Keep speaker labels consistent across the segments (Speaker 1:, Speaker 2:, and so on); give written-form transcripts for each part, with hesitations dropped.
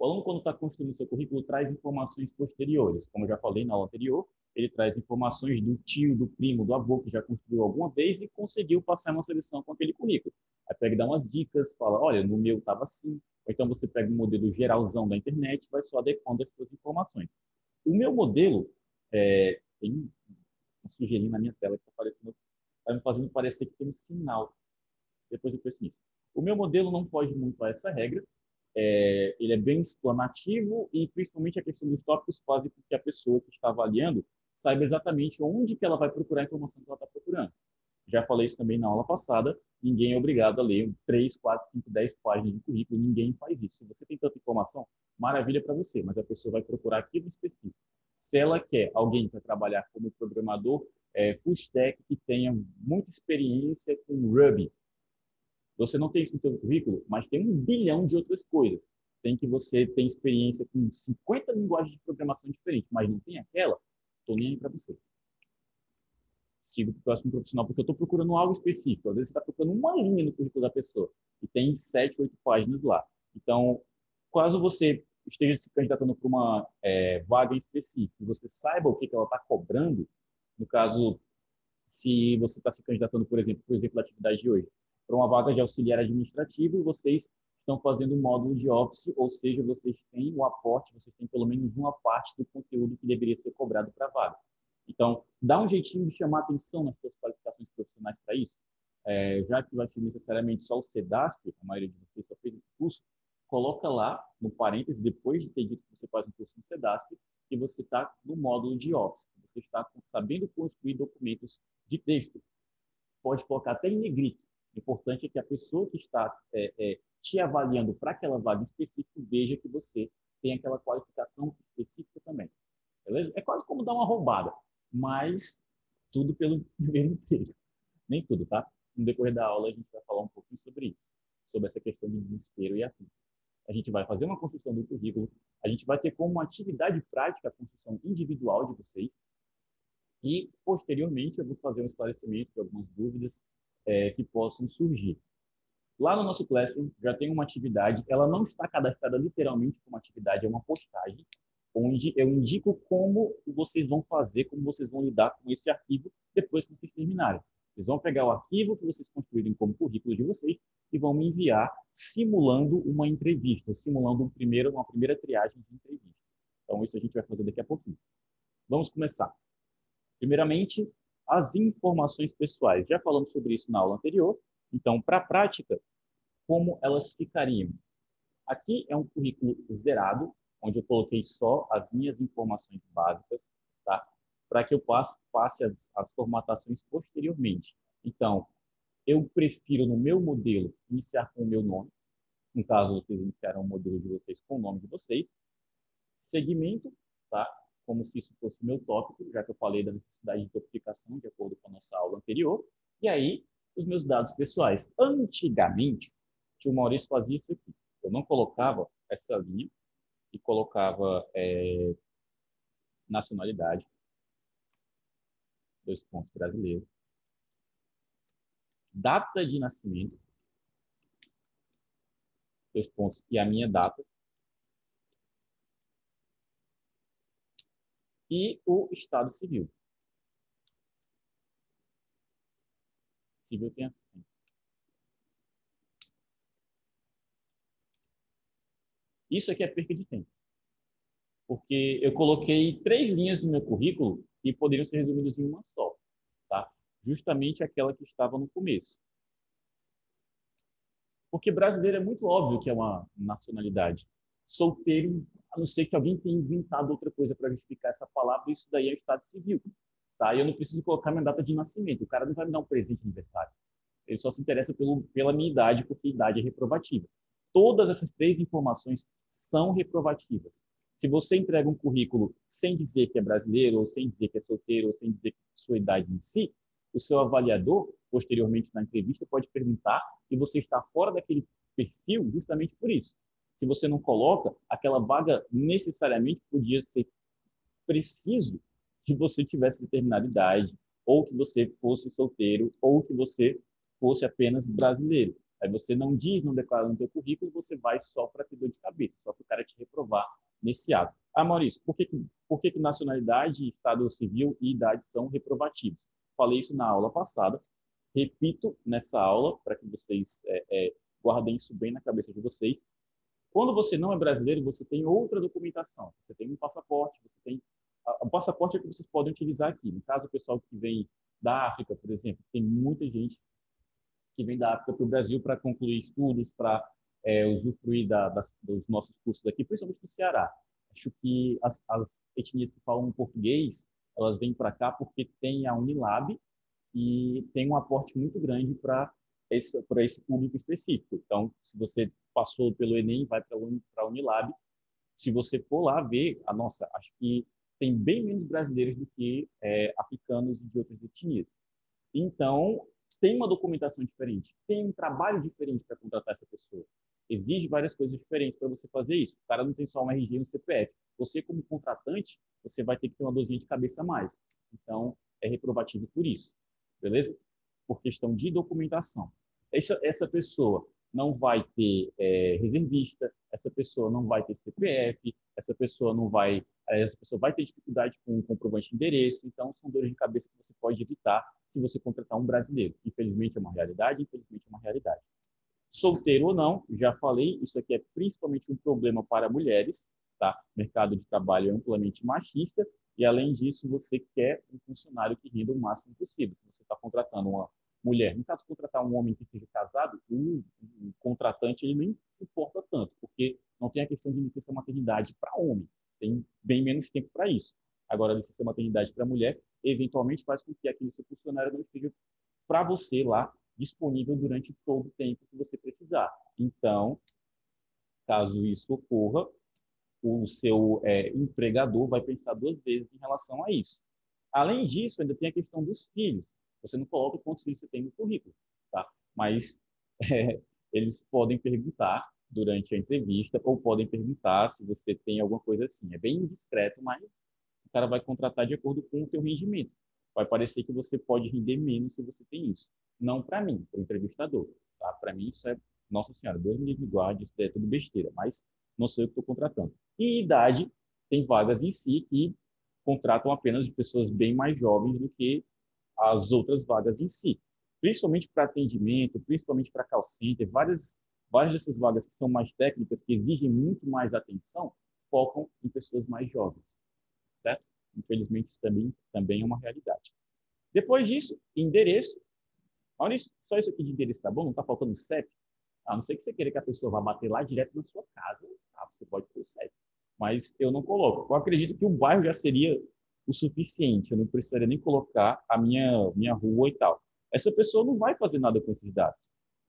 Speaker 1: O aluno, quando está construindo seu currículo, traz informações posteriores. Como eu já falei na aula anterior, ele traz informações do tio, do primo, do avô, que já construiu alguma vez e conseguiu passar uma seleção com aquele currículo. Aí pega e dá umas dicas, fala, olha, no meu estava assim. Ou então você pega um modelo geralzão da internet e vai só adequando as suas informações. O meu modelo, tem um sujeirinho na minha tela que está me fazendo parecer que tem um sinal. Depois eu penso nisso. O meu modelo não foge muito a essa regra. Ele é bem explanativo e, principalmente, a questão dos tópicos faz com que a pessoa que está avaliando saiba exatamente onde que ela vai procurar a informação que ela está procurando. Já falei isso também na aula passada, ninguém é obrigado a ler 3, 4, 5, 10 páginas de currículo, ninguém faz isso. Se você tem tanta informação, maravilha para você, mas a pessoa vai procurar aquilo específico. Se ela quer alguém para trabalhar como programador, full stack, que tenha muita experiência com Ruby, você não tem isso no seu currículo, mas tem 1 bilhão de outras coisas. Tem que você tem experiência com 50 linguagens de programação diferentes, mas não tem aquela, estou nem aí para você. Sigo para o próximo profissional, porque eu estou procurando algo específico. Às vezes você está procurando uma linha no currículo da pessoa e tem 7, 8 páginas lá. Então, caso você esteja se candidatando para uma vaga específica, você saiba o que ela está cobrando, no caso, se você está se candidatando, por exemplo, da atividade de hoje, para uma vaga de auxiliar administrativo e vocês estão fazendo um módulo de Office, ou seja, vocês têm o aporte, vocês têm pelo menos uma parte do conteúdo que deveria ser cobrado para a vaga. Então, dá um jeitinho de chamar atenção nas suas qualificações profissionais para isso. Já que vai ser necessariamente só o CEDASP, a maioria de vocês só fez esse curso, coloca lá, no parênteses, depois de ter dito que você faz um curso no CEDASP, que você está no módulo de Office. Você está sabendo construir documentos de texto. Pode colocar até em negrito. O importante é que a pessoa que está te avaliando para aquela vaga específica veja que você tem aquela qualificação específica também. Beleza? É quase como dar uma roubada, mas tudo pelo primeiro emprego. Nem tudo, tá? No decorrer da aula a gente vai falar um pouquinho sobre isso, sobre essa questão de desespero e afins. A gente vai fazer uma construção do currículo, a gente vai ter como atividade prática a construção individual de vocês, e, posteriormente, eu vou fazer um esclarecimento de algumas dúvidas que possam surgir. Lá no nosso Classroom já tem uma atividade, ela não está cadastrada literalmente como atividade, é uma postagem, onde eu indico como vocês vão fazer, como vocês vão lidar com esse arquivo depois que vocês terminarem. Vocês vão pegar o arquivo que vocês construíram como currículo de vocês e vão me enviar simulando uma entrevista, simulando uma primeira triagem de entrevista. Então, isso a gente vai fazer daqui a pouquinho. Vamos começar. Primeiramente, as informações pessoais. Já falamos sobre isso na aula anterior. Então, para a prática, como elas ficariam? Aqui é um currículo zerado, onde eu coloquei só as minhas informações básicas, tá? Para que eu passe as formatações posteriormente. Então, eu prefiro, no meu modelo, iniciar com o meu nome. No caso, vocês iniciaram o modelo de vocês com o nome de vocês. Segmento, tá? Como se isso fosse o meu tópico, já que eu falei da necessidade de topificação, de acordo com a nossa aula anterior. E aí, os meus dados pessoais. Antigamente, o tio Maurício fazia isso aqui. Eu não colocava essa linha e colocava nacionalidade, 2 pontos, brasileiro, data de nascimento, 2 pontos, e a minha data, e o estado civil. Civil tem assim. Isso aqui é perca de tempo, porque eu coloquei 3 linhas no meu currículo que poderiam ser resumidas em uma só, tá? Justamente aquela que estava no começo. Porque brasileiro é muito óbvio que é uma nacionalidade. Solteiro, a não ser que alguém tenha inventado outra coisa para justificar essa palavra, isso daí é o estado civil, tá? E eu não preciso colocar minha data de nascimento. O cara não vai me dar um presente de aniversário. Ele só se interessa pela minha idade, porque idade é reprovativa. Todas essas 3 informações são reprovativas. Se você entrega um currículo sem dizer que é brasileiro, ou sem dizer que é solteiro, ou sem dizer que sua idade em si, o seu avaliador, posteriormente na entrevista, pode perguntar e você está fora daquele perfil justamente por isso. Se você não coloca, aquela vaga necessariamente podia ser preciso que você tivesse determinada idade, ou que você fosse solteiro, ou que você fosse apenas brasileiro. Aí você não diz, não declara no seu currículo, você vai só para ter dor de cabeça, só para o cara te reprovar. nesse ato. Ah, Maurício, por que nacionalidade, estado civil e idade são reprovativos? Falei isso na aula passada, repito nessa aula, para que vocês guardem isso bem na cabeça de vocês. Quando você não é brasileiro, você tem outra documentação. Você tem um passaporte, você tem... O passaporte é o que vocês podem utilizar aqui. No caso, o pessoal que vem da África, por exemplo, tem muita gente que vem da África para o Brasil para concluir estudos, para usufruir dos nossos cursos aqui, principalmente no Ceará. Acho que as etnias que falam português, elas vêm para cá porque tem a Unilab e tem um aporte muito grande para esse público específico. Então, se você passou pelo Enem, vai para a Unilab. Se você for lá ver, nossa, acho que tem bem menos brasileiros do que africanos e de outras etnias. Então, tem uma documentação diferente, tem um trabalho diferente para contratar essa pessoa. Exige várias coisas diferentes para você fazer isso. O cara não tem só um RG e um CPF. Você, como contratante, você vai ter que ter uma dorzinha de cabeça a mais. Então, é reprovativo por isso. Beleza? Por questão de documentação. Essa pessoa não vai ter reservista, essa pessoa não vai ter CPF, essa pessoa vai ter dificuldade com o comprovante de endereço. Então, são dores de cabeça que você pode evitar se você contratar um brasileiro. Infelizmente é uma realidade, infelizmente é uma realidade. Solteiro ou não, já falei, isso aqui é principalmente um problema para mulheres, tá? O mercado de trabalho é amplamente machista e, além disso, você quer um funcionário que renda o máximo possível. Se você está contratando uma mulher, no caso, contratar um homem que seja casado, o contratante ele nem se importa tanto, porque não tem a questão de licença maternidade para homem, tem bem menos tempo para isso. Agora, a licença maternidade para mulher, eventualmente faz com que aquele seu funcionário não esteja para você lá disponível durante todo o tempo que você precisar. Então, caso isso ocorra, o seu empregador vai pensar duas vezes em relação a isso. Além disso, ainda tem a questão dos filhos. Você não coloca quantos filhos você tem no currículo, tá? Mas eles podem perguntar durante a entrevista ou podem perguntar se você tem alguma coisa assim. É bem indiscreto, mas o cara vai contratar de acordo com o teu rendimento. Vai parecer que você pode render menos se você tem isso. Não para mim, para o entrevistador. Tá? Para mim, isso é, nossa senhora, Deus me livre e guarde, isso é tudo besteira, mas não sou eu que estou contratando. E idade, tem vagas em si que contratam apenas de pessoas bem mais jovens do que as outras vagas em si. Principalmente para atendimento, principalmente para call center, várias dessas vagas que são mais técnicas, que exigem muito mais atenção, focam em pessoas mais jovens, certo? Infelizmente, isso também é uma realidade. Depois disso, endereço. Maurício, só isso aqui de endereço tá bom? Não está faltando CEP? A não ser que você queira que a pessoa vá bater lá direto na sua casa, tá? Você pode ter o CEP. Mas eu não coloco. Eu acredito que o bairro já seria o suficiente. Eu não precisaria nem colocar a minha rua e tal. Essa pessoa não vai fazer nada com esses dados.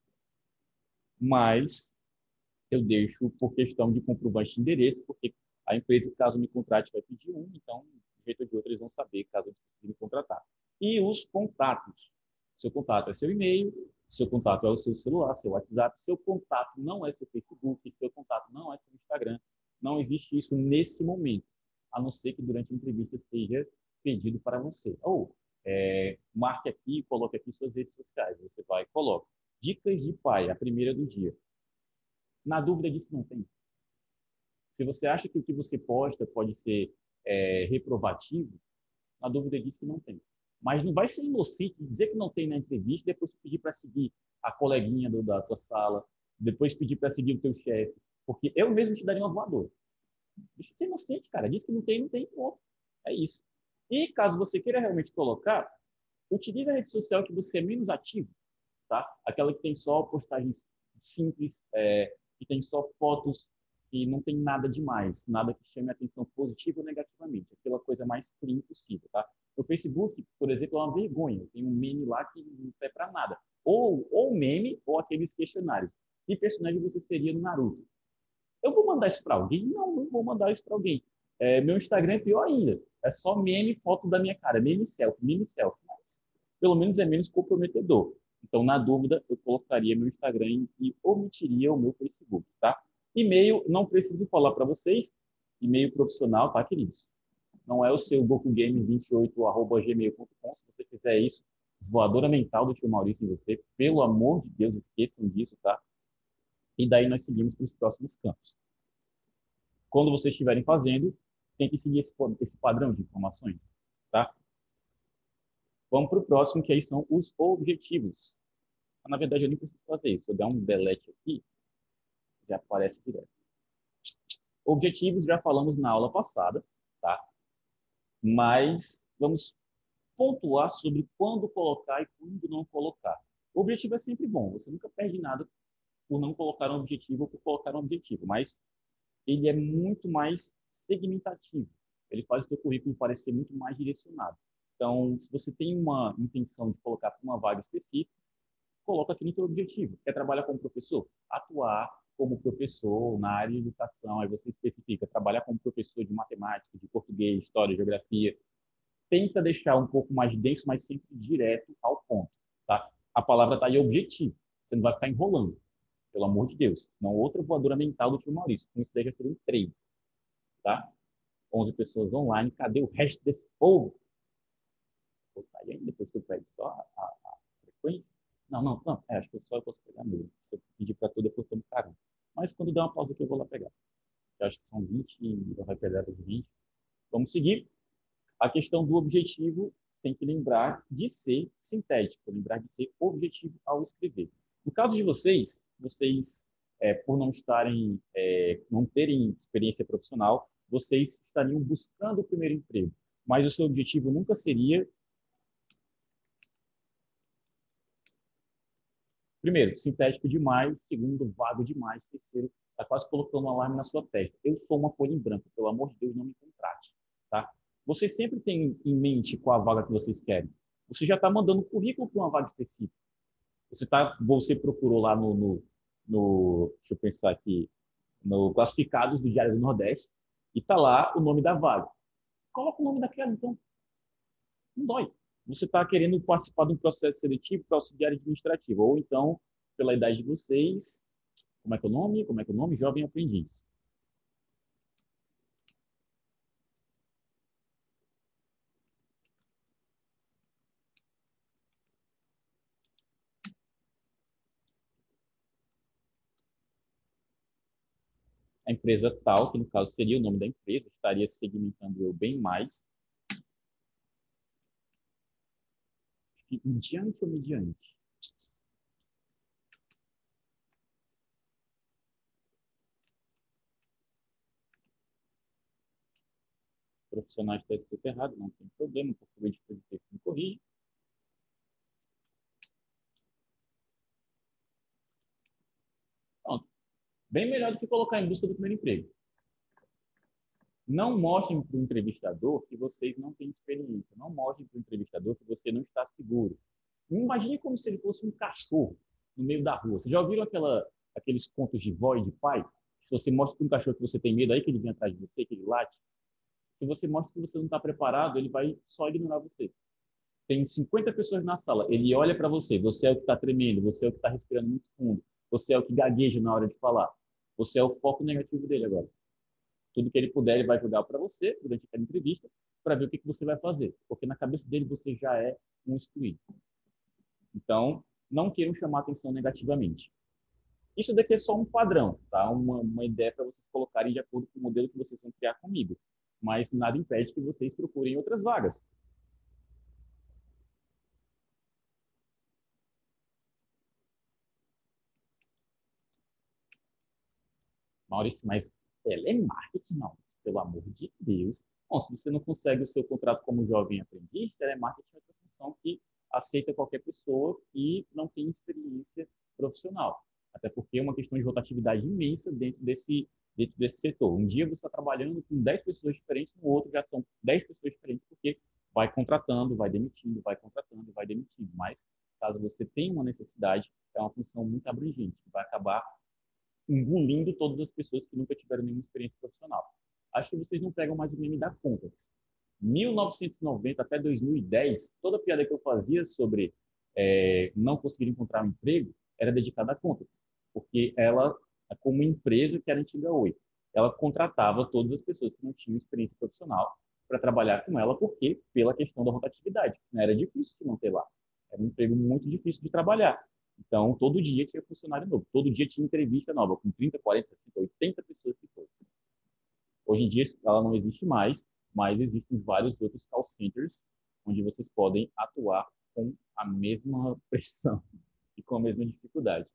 Speaker 1: Mas eu deixo por questão de comprovante de endereço, porque a empresa, caso me contrate, vai pedir um, então, de um jeito ou de outro, eles vão saber caso eles precisem me contratar. E os contatos. Seu contato é seu e-mail, seu contato é o seu celular, seu WhatsApp, seu contato não é seu Facebook, seu contato não é seu Instagram. Não existe isso nesse momento, a não ser que durante a entrevista seja pedido para você. Ou marque aqui, coloque aqui suas redes sociais. Você vai e coloca. Dicas de pai, a primeira do dia. Na dúvida disso não tem. Se você acha que o que você posta pode ser reprovativo, na dúvida disso não tem. Mas não vai ser inocente dizer que não tem na entrevista, depois pedir para seguir a coleguinha da tua sala, depois pedir para seguir o teu chefe, porque eu mesmo te daria uma voadora. Deixa de ser inocente, cara. Diz que não tem, não tem, ponto. É isso. E caso você queira realmente colocar, utilize a rede social que você é menos ativo, tá? Aquela que tem só postagens simples, que tem só fotos que não tem nada demais, nada que chame a atenção positiva ou negativamente, aquela coisa mais clean possível, tá? No Facebook, por exemplo, é uma vergonha, tem um meme lá que não serve para nada. Ou meme, ou aqueles questionários. Que personagem você seria no Naruto? Eu vou mandar isso para alguém? Não vou mandar isso para alguém. Meu Instagram é pior ainda. É só meme, foto da minha cara, meme selfie. Mas pelo menos é menos comprometedor. Então, na dúvida, eu colocaria meu Instagram e omitiria o meu Facebook, tá? E-mail, não preciso falar para vocês. E-mail profissional, tá, queridos? Não é o seu gokugame28@gmail.com. Se você fizer isso, voadora mental do tio Maurício em você. Pelo amor de Deus, esqueçam disso, tá? E daí nós seguimos para os próximos campos. quando vocês estiverem fazendo, tem que seguir esse padrão de informações, tá? Vamos para o próximo, que aí são os objetivos. Na verdade, eu nem preciso fazer isso. Se eu der um delete aqui, já aparece direto. Objetivos já falamos na aula passada, tá? Mas vamos pontuar sobre quando colocar e quando não colocar. O objetivo é sempre bom. Você nunca perde nada por não colocar um objetivo ou por colocar um objetivo, mas ele é muito mais segmentativo. Ele faz o seu currículo parecer muito mais direcionado. Então, se você tem uma intenção de colocar para uma vaga específica, coloca aqui no seu objetivo. Quer trabalhar como professor? Atuar como professor na área de educação. Aí você especifica, trabalhar como professor de matemática, de português, história, geografia. Tenta deixar um pouco mais denso, mas sempre direto ao ponto. Tá? A palavra está aí, objetivo. Você não vai ficar enrolando, pelo amor de Deus. Não outra voadora mental do tio Maurício. Com isso daí já seriam 3. Tá? 11 pessoas online. Cadê o resto desse povo? Pô, tá aí ainda, depois tu pede só a frequência. Não. Acho que só eu posso pegar mesmo. Se eu pedir para tudo, depois eu tomo caramba. Mas quando der uma pausa aqui, eu vou lá pegar. Eu acho que são 20 e vai pegar os 20. Vamos seguir. A questão do objetivo tem que lembrar de ser sintético, lembrar de ser objetivo ao escrever. No caso de vocês, por não estarem, não terem experiência profissional, vocês estariam buscando o primeiro emprego. Mas o seu objetivo nunca seria, primeiro, sintético demais, segundo, vago demais, terceiro, está quase colocando um alarme na sua testa. Eu sou uma folha em branco, pelo amor de Deus, não me contrate, tá? Vocês sempre têm em mente qual a vaga que vocês querem. Você já está mandando currículo para uma vaga específica. Você procurou lá deixa eu pensar aqui, no classificados do Diário do Nordeste, e está lá o nome da vaga. Coloca o nome daquela, então. Não dói. Você está querendo participar de um processo seletivo para auxiliar administrativo, ou então, pela idade de vocês, como é que é o nome? Como é que é o nome? Jovem aprendiz. A empresa tal, que no caso seria o nome da empresa, estaria segmentando eu bem mais. Mediante ou mediante? Profissionais está escrito errado, não tem problema, porque o editor de texto me corrige. Pronto. Bem melhor do que colocar em busca do primeiro emprego. Não mostrem para o entrevistador que vocês não têm experiência. Não mostrem para o entrevistador que você não está seguro. Imagine como se ele fosse um cachorro no meio da rua. Vocês já ouviram aqueles contos de vó e de pai? Se você mostra para um cachorro que você tem medo, aí que ele vem atrás de você, que ele late. Se você mostra que você não está preparado, ele vai só ignorar você. Tem 50 pessoas na sala, ele olha para você, você é o que está tremendo, você é o que está respirando muito fundo, você é o que gagueja na hora de falar. Você é o foco negativo dele agora. Tudo que ele puder, ele vai jogar para você durante aquela entrevista para ver o que você vai fazer. Porque na cabeça dele você já é um excluído. Então, não queiram chamar atenção negativamente. Isso daqui é só um padrão, tá? Uma ideia para vocês colocarem de acordo com o modelo que vocês vão criar comigo. Mas nada impede que vocês procurem outras vagas. Maurício, mas telemarketing, não. Pelo amor de Deus. Bom, se você não consegue o seu contrato como jovem aprendiz, telemarketing é outra função que aceita qualquer pessoa que não tem experiência profissional. Até porque é uma questão de rotatividade imensa dentro desse setor. Um dia você está trabalhando com 10 pessoas diferentes, no outro já são 10 pessoas diferentes, porque vai contratando, vai demitindo, vai contratando, vai demitindo. Mas, caso você tenha uma necessidade, é uma função muito abrangente, que vai acabar engolindo todas as pessoas que nunca tiveram nenhuma experiência profissional. Acho que vocês não pegam mais o meme da conta. 1990 até 2010, toda piada que eu fazia sobre não conseguir encontrar um emprego era dedicada a contas, porque ela, como empresa que era a antiga Oi, ela contratava todas as pessoas que não tinham experiência profissional para trabalhar com ela, porque pela questão da rotatividade, né? Era difícil se manter lá, era um emprego muito difícil de trabalhar. Então, todo dia tinha funcionário novo, todo dia tinha entrevista nova, com 30, 40, 50, 80 pessoas que fossem. Hoje em dia, ela não existe mais, mas existem vários outros call centers onde vocês podem atuar com a mesma pressão e com a mesma dificuldade.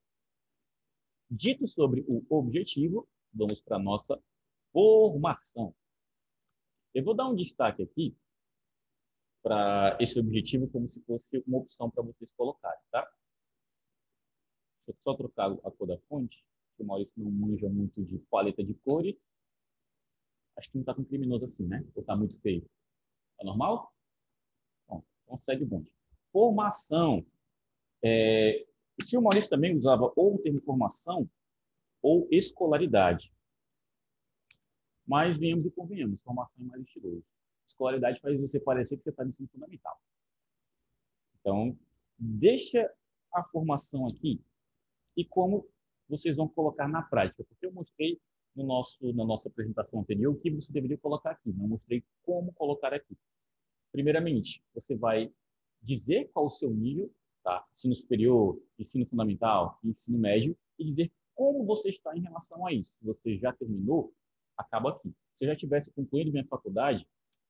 Speaker 1: Dito sobre o objetivo, vamos para a nossa formação. Eu vou dar um destaque aqui para esse objetivo como se fosse uma opção para vocês colocarem, tá? Deixa eu só trocar a cor da fonte, que o Maurício não manja muito de paleta de cores. Acho que não está tão criminoso assim, né? Ou está muito feio? Tá normal? Bom, então segue o bonde. Formação. Se o Maurício também usava ou o termo formação ou escolaridade. Mas venhamos e convenhamos, formação é mais estiloso. Escolaridade faz você parecer que você está no ensino fundamental. Então, deixa a formação aqui e como vocês vão colocar na prática. Porque eu mostrei na nossa apresentação anterior o que você deveria colocar aqui. Não mostrei como colocar aqui. Primeiramente, você vai dizer qual o seu nível, tá? Ensino superior, ensino fundamental, ensino médio, e dizer como você está em relação a isso. Se você já terminou, acaba aqui. Se eu já tivesse concluído minha faculdade,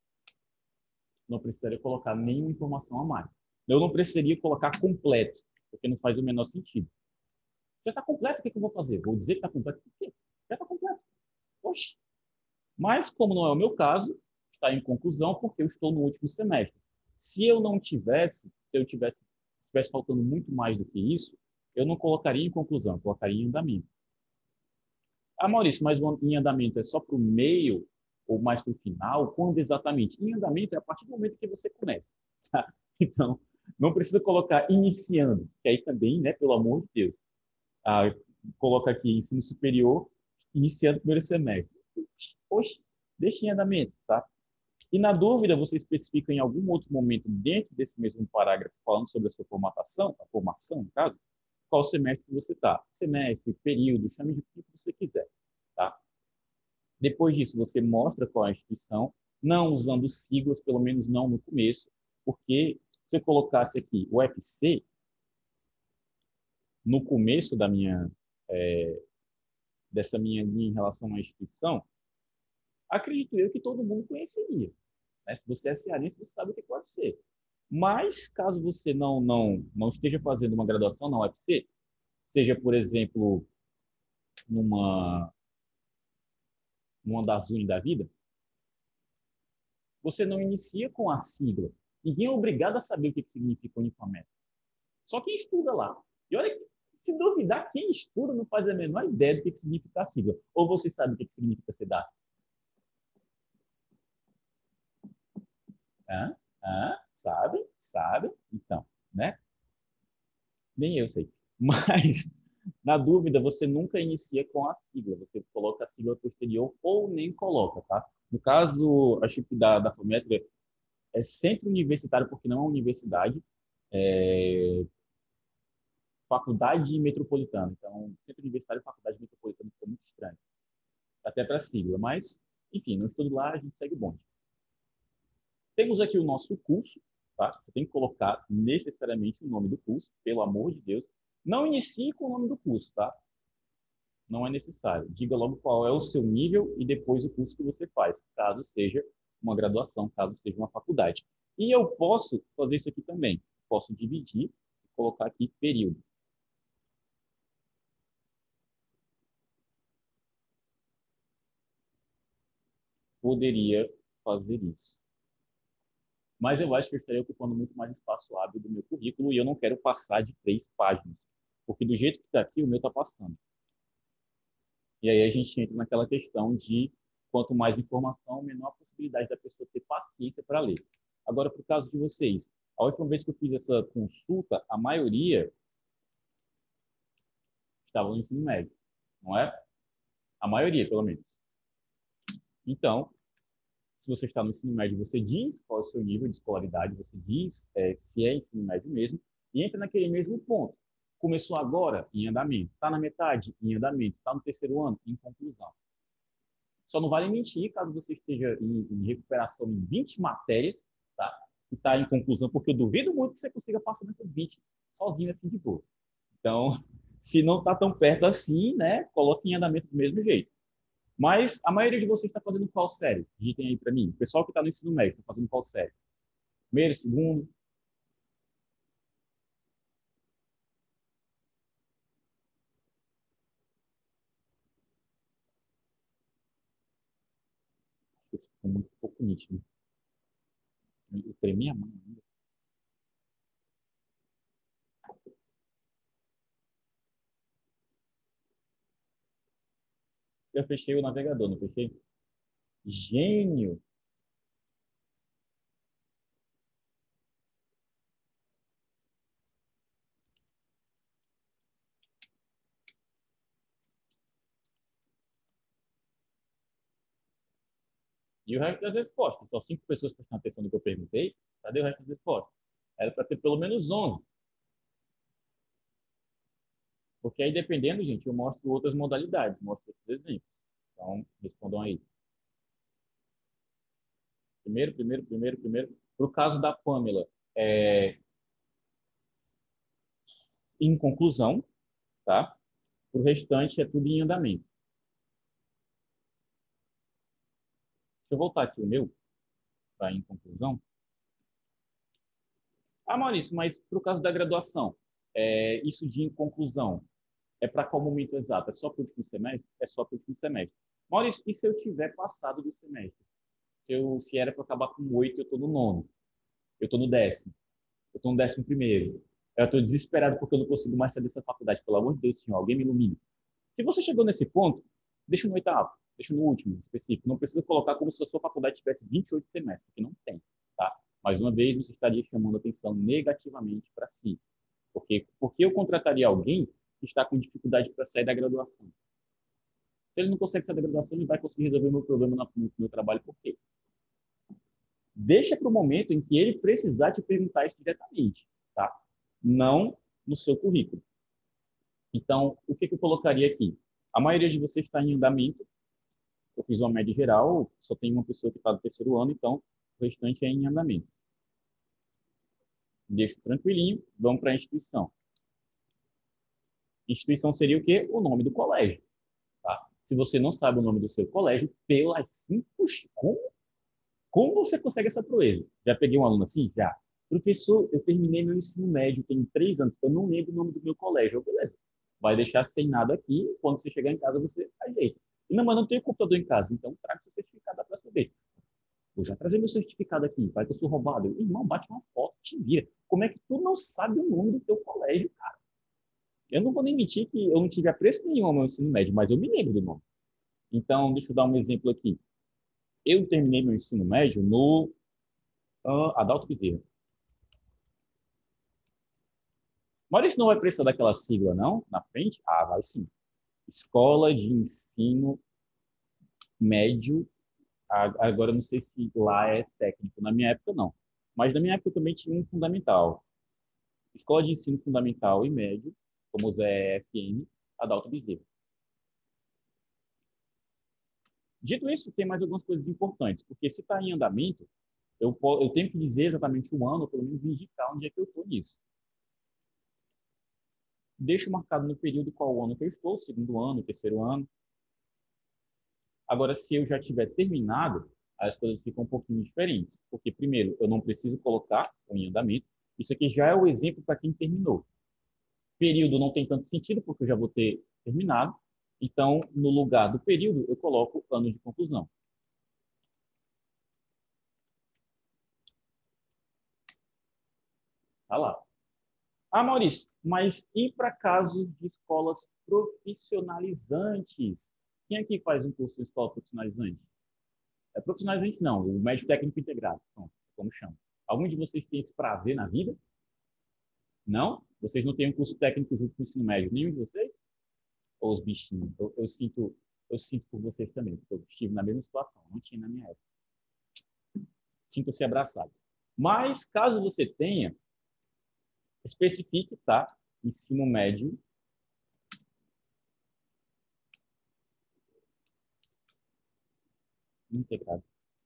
Speaker 1: não precisaria colocar nenhuma informação a mais. Eu não precisaria colocar completo, porque não faz o menor sentido. Já está completo, o que eu vou fazer? Vou dizer que está completo, por quê? Já está completo. Oxe. Mas, como não é o meu caso, está em conclusão, porque eu estou no último semestre. Se eu não tivesse, se eu tivesse faltando muito mais do que isso, eu não colocaria em conclusão, eu colocaria em andamento. Ah, Maurício, mas o em andamento é só para o meio ou mais para o final? Quando exatamente? Em andamento é a partir do momento que você começa. Tá? Então, não precisa colocar iniciando, que aí também, né, pelo amor de Deus. Ah, coloca aqui ensino superior, iniciando o primeiro semestre. Oxe, deixa em andamento, tá? E na dúvida, você especifica em algum outro momento dentro desse mesmo parágrafo falando sobre a sua formatação, a formação, no caso, qual semestre você está. Semestre, período, chame de o que você quiser, tá? Depois disso, você mostra qual é a instituição, não usando siglas, pelo menos não no começo, porque se eu colocasse aqui o UFC, no começo dessa minha linha em relação à instituição, acredito eu que todo mundo conheceria. Né? Se você é cearense, você sabe o que pode ser. Mas, caso você não esteja fazendo uma graduação na UFC, seja, por exemplo, numa, numa das UNE da vida, você não inicia com a sigla. Ninguém é obrigado a saber o que significa unifamétrico. Só quem estuda lá. E olha, se duvidar, quem estuda não faz a menor ideia do que significa a sigla. Ou você sabe o que significa CEDAF? Sabe? Sabe? Então, né? Nem eu sei. Mas, na dúvida, você nunca inicia com a sigla. Você coloca a sigla posterior ou nem coloca, tá? No caso, acho que da FAMESP é centro universitário, porque não é universidade, é faculdade metropolitana. Então, centro universitário e faculdade metropolitana ficou muito estranho. Até para a sigla. Mas, enfim, no estudo lá, a gente segue o bonde. Temos aqui o nosso curso, tá? Você tem que colocar necessariamente o nome do curso, pelo amor de Deus. Não inicie com o nome do curso, tá? Não é necessário. Diga logo qual é o seu nível e depois o curso que você faz, caso seja uma graduação, caso seja uma faculdade. E eu posso fazer isso aqui também. Posso dividir e colocar aqui período. Poderia fazer isso. Mas eu acho que eu estaria ocupando muito mais espaço hábil do meu currículo e eu não quero passar de 3 páginas. Porque do jeito que está aqui, o meu está passando. E aí a gente entra naquela questão de quanto mais informação, menor a possibilidade da pessoa ter paciência para ler. Agora, para o caso de vocês, a última vez que eu fiz essa consulta, a maioria estava no ensino médio, não é? A maioria, pelo menos. Então, se você está no ensino médio, você diz qual é o seu nível de escolaridade, você diz se é ensino médio mesmo, e entra naquele mesmo ponto. Começou agora, em andamento. Está na metade, em andamento. Está no terceiro ano, em conclusão. Só não vale mentir caso você esteja em recuperação em 20 matérias, tá? E está em conclusão, porque eu duvido muito que você consiga passar nessas 20 sozinho assim de boa. Então, se não está tão perto assim, né, coloque em andamento do mesmo jeito. Mas a maioria de vocês está fazendo qual série? Digitem aí para mim. O pessoal que está no ensino médio está fazendo qual série? Primeiro, segundo? Esse ficou muito pouco nítido. Eu tremi a mão ainda. Eu fechei o navegador, não fechei? Gênio! E o resto das respostas? Só 5 pessoas prestando atenção no que eu perguntei. Cadê o resto das respostas? Era para ter pelo menos 11. Porque aí, dependendo, gente, eu mostro outras modalidades, mostro outros exemplos. Então, respondam aí. Primeiro. Para o caso da Pamela, em conclusão, tá? O restante é tudo em andamento. Deixa eu voltar aqui o meu, para em conclusão. Ah, Maurício, mas para o caso da graduação, isso de em conclusão, é para qual momento exato? É só para o último semestre? É só para o último semestre. Maurício, e se eu tiver passado do semestre? Se era para acabar com 8, eu estou no nono. Eu estou no 10º. Eu estou no 11º. Eu estou desesperado porque eu não consigo mais sair dessa faculdade. Pelo amor de Deus, senhor, alguém me ilumine. Se você chegou nesse ponto, deixa no oitavo, deixa no último, específico. Não precisa colocar como se a sua faculdade tivesse 28 semestres, porque não tem, tá? Mais uma vez, você estaria chamando atenção negativamente para si. Porque eu contrataria alguém que está com dificuldade para sair da graduação. Se ele não consegue sair da graduação, ele vai conseguir resolver o meu problema no meu trabalho. Por quê? Deixa para o momento em que ele precisar te perguntar isso diretamente, tá? Não no seu currículo. Então, o que eu colocaria aqui? A maioria de vocês está em andamento. Eu fiz uma média geral, só tem uma pessoa que está no terceiro ano, então o restante é em andamento. Deixo tranquilinho, vamos para a instituição. Instituição seria o quê? O nome do colégio. Tá? Se você não sabe o nome do seu colégio, pelas 5, como você consegue essa proeza? Já peguei um aluno assim? Já. Professor, eu terminei meu ensino médio, tem 3 anos, eu não lembro o nome do meu colégio. Beleza. Vai deixar sem nada aqui, quando você chegar em casa você ajeita. Não, mas não tenho computador em casa, então traga seu certificado da próxima vez. Vou já trazer meu certificado aqui, vai que eu sou roubado. Irmão, bate uma foto, te vira. Como é que tu não sabe o nome do teu colégio, cara? Eu não vou nem mentir que eu não tive apreço nenhum ao meu ensino médio, mas eu me lembro do nome. Então, deixa eu dar um exemplo aqui. Eu terminei meu ensino médio no Adalto Bezerra. Maurício não vai precisar daquela sigla, não? Na frente? Ah, vai sim. Escola de Ensino Médio. Agora, eu não sei se lá é técnico. Na minha época, não. Mas na minha época eu também tinha um fundamental. Escola de Ensino Fundamental e Médio, como o ZFN, Adalto Bezerra. Dito isso, tem mais algumas coisas importantes, porque se está em andamento, eu tenho que dizer exatamente o ano, ou pelo menos indicar onde é que eu estou nisso. Deixo marcado no período qual ano que eu estou, segundo ano, terceiro ano. Agora, se eu já tiver terminado, as coisas ficam um pouquinho diferentes, porque, primeiro, eu não preciso colocar o em andamento. Isso aqui já é o exemplo para quem terminou. Período não tem tanto sentido, porque eu já vou ter terminado. Então, no lugar do período, eu coloco ano de conclusão. Tá lá. Ah, Maurício, mas e para casos de escolas profissionalizantes? Quem aqui faz um curso de escola profissionalizante? É profissionalizante não, o médio técnico integrado. Pronto, como chama. Algum de vocês tem esse prazer na vida? Não? Vocês não têm um curso técnico junto com o ensino médio? Nenhum de vocês? Ou os bichinhos? Eu sinto por vocês também, porque eu estive na mesma situação, não tinha na minha época. Sinto-se abraçado. Mas, caso você tenha, especifique, tá? Ensino médio integrado.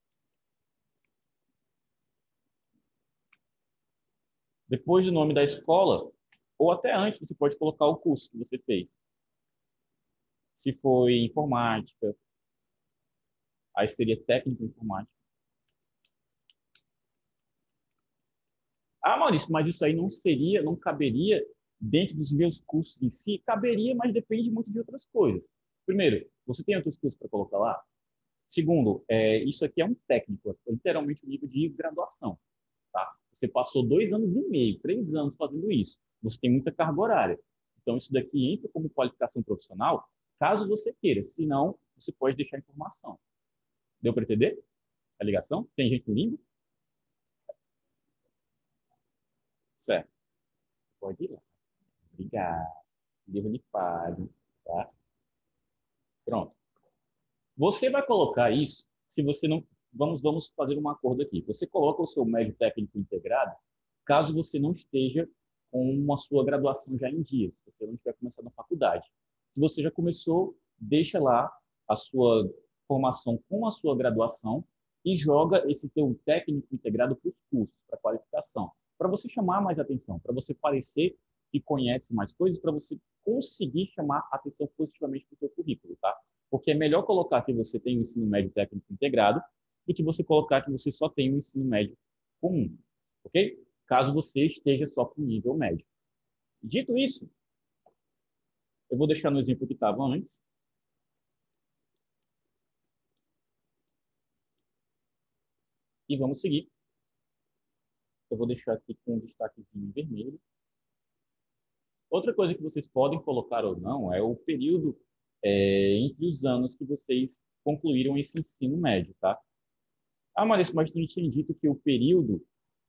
Speaker 1: Depois do nome da escola, ou até antes, você pode colocar o curso que você fez. Se foi informática, Aí seria técnico em informática. Ah, Maurício, mas isso aí não caberia dentro dos meus cursos em si? Caberia, mas depende muito de outras coisas. Primeiro, você tem outros cursos para colocar lá? Segundo, isso aqui é um técnico, é literalmente um nível de graduação, tá? Você passou 2 anos e meio, 3 anos fazendo isso. Você tem muita carga horária. Então, isso daqui entra como qualificação profissional, caso você queira. Se não, você pode deixar informação. Deu para entender a ligação? Tem gente no limbo? Certo. Pode ir lá. Obrigado. Deus lhe pague, tá? Pronto. Você vai colocar isso, se você não. Vamos fazer um acordo aqui. Você coloca o seu médio técnico integrado, caso você não esteja com uma sua graduação já em dia, se você não tiver começado a faculdade. Se você já começou, deixa lá a sua formação com a sua graduação e joga esse teu técnico integrado para os cursos, para a qualificação, para você chamar mais atenção, para você parecer que conhece mais coisas, para você conseguir chamar atenção positivamente para o seu currículo, tá? Porque é melhor colocar que você tem um ensino médio técnico integrado do que você colocar que você só tem um ensino médio comum, ok? Caso você esteja só com nível médio. Dito isso, eu vou deixar no exemplo que estava antes. E vamos seguir. Eu vou deixar aqui com um destaquezinho em vermelho. Outra coisa que vocês podem colocar ou não é o período entre os anos que vocês concluíram esse ensino médio, tá? Ah, Marisa, mas tu não tinha dito que o período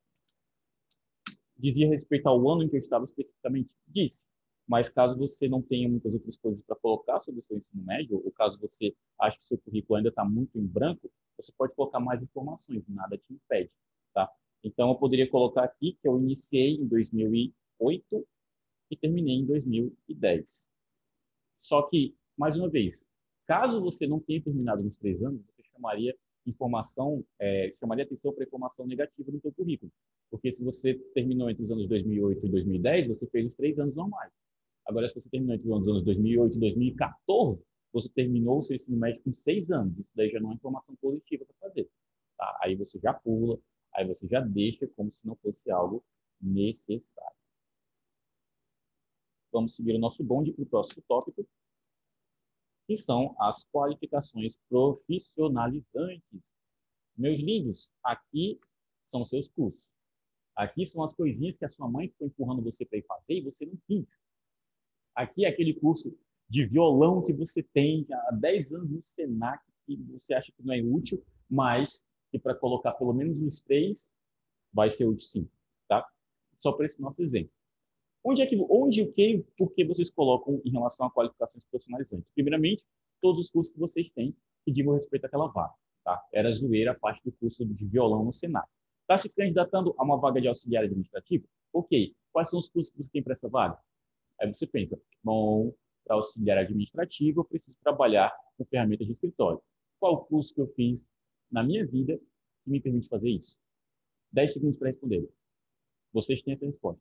Speaker 1: dizia respeito ao ano em que eu estava especificamente? Disse. Mas caso você não tenha muitas outras coisas para colocar sobre o seu ensino médio, ou caso você ache que o seu currículo ainda está muito em branco, você pode colocar mais informações, nada te impede, tá? Então, eu poderia colocar aqui que eu iniciei em 2008 e terminei em 2010. Só que, mais uma vez, caso você não tenha terminado nos 3 anos, você chamaria atenção para a informação negativa no seu currículo. Porque se você terminou entre os anos 2008 e 2010, você fez os 3 anos normais. Agora, se você terminou entre os anos 2008 e 2014, você terminou o seu ensino médio com 6 anos. Isso daí já não é informação positiva para fazer. Tá? Aí você já pula, aí você já deixa como se não fosse algo necessário. Vamos seguir o nosso bonde para o próximo tópico, que são as qualificações profissionalizantes. Meus lindos, aqui são seus cursos. Aqui são as coisinhas que a sua mãe ficou empurrando você para ir fazer e você não quis. Aqui é aquele curso de violão que você tem há 10 anos no Senac, que você acha que não é útil, mas que para colocar pelo menos nos 3 vai ser útil sim. Tá? Só para esse nosso exemplo. Onde o que e por que vocês colocam em relação a qualificações profissionalizantes? Primeiramente, todos os cursos que vocês têm que digam respeito àquela vaga. Tá? Era zoeira a parte do curso de violão no Senac. Está se candidatando a uma vaga de auxiliar administrativo? Ok. Quais são os cursos que você tem para essa vaga? Aí você pensa, bom, para auxiliar administrativo, eu preciso trabalhar com ferramentas de escritório. Qual o curso que eu fiz na minha vida que me permite fazer isso? 10 segundos para responder. Vocês têm essa resposta.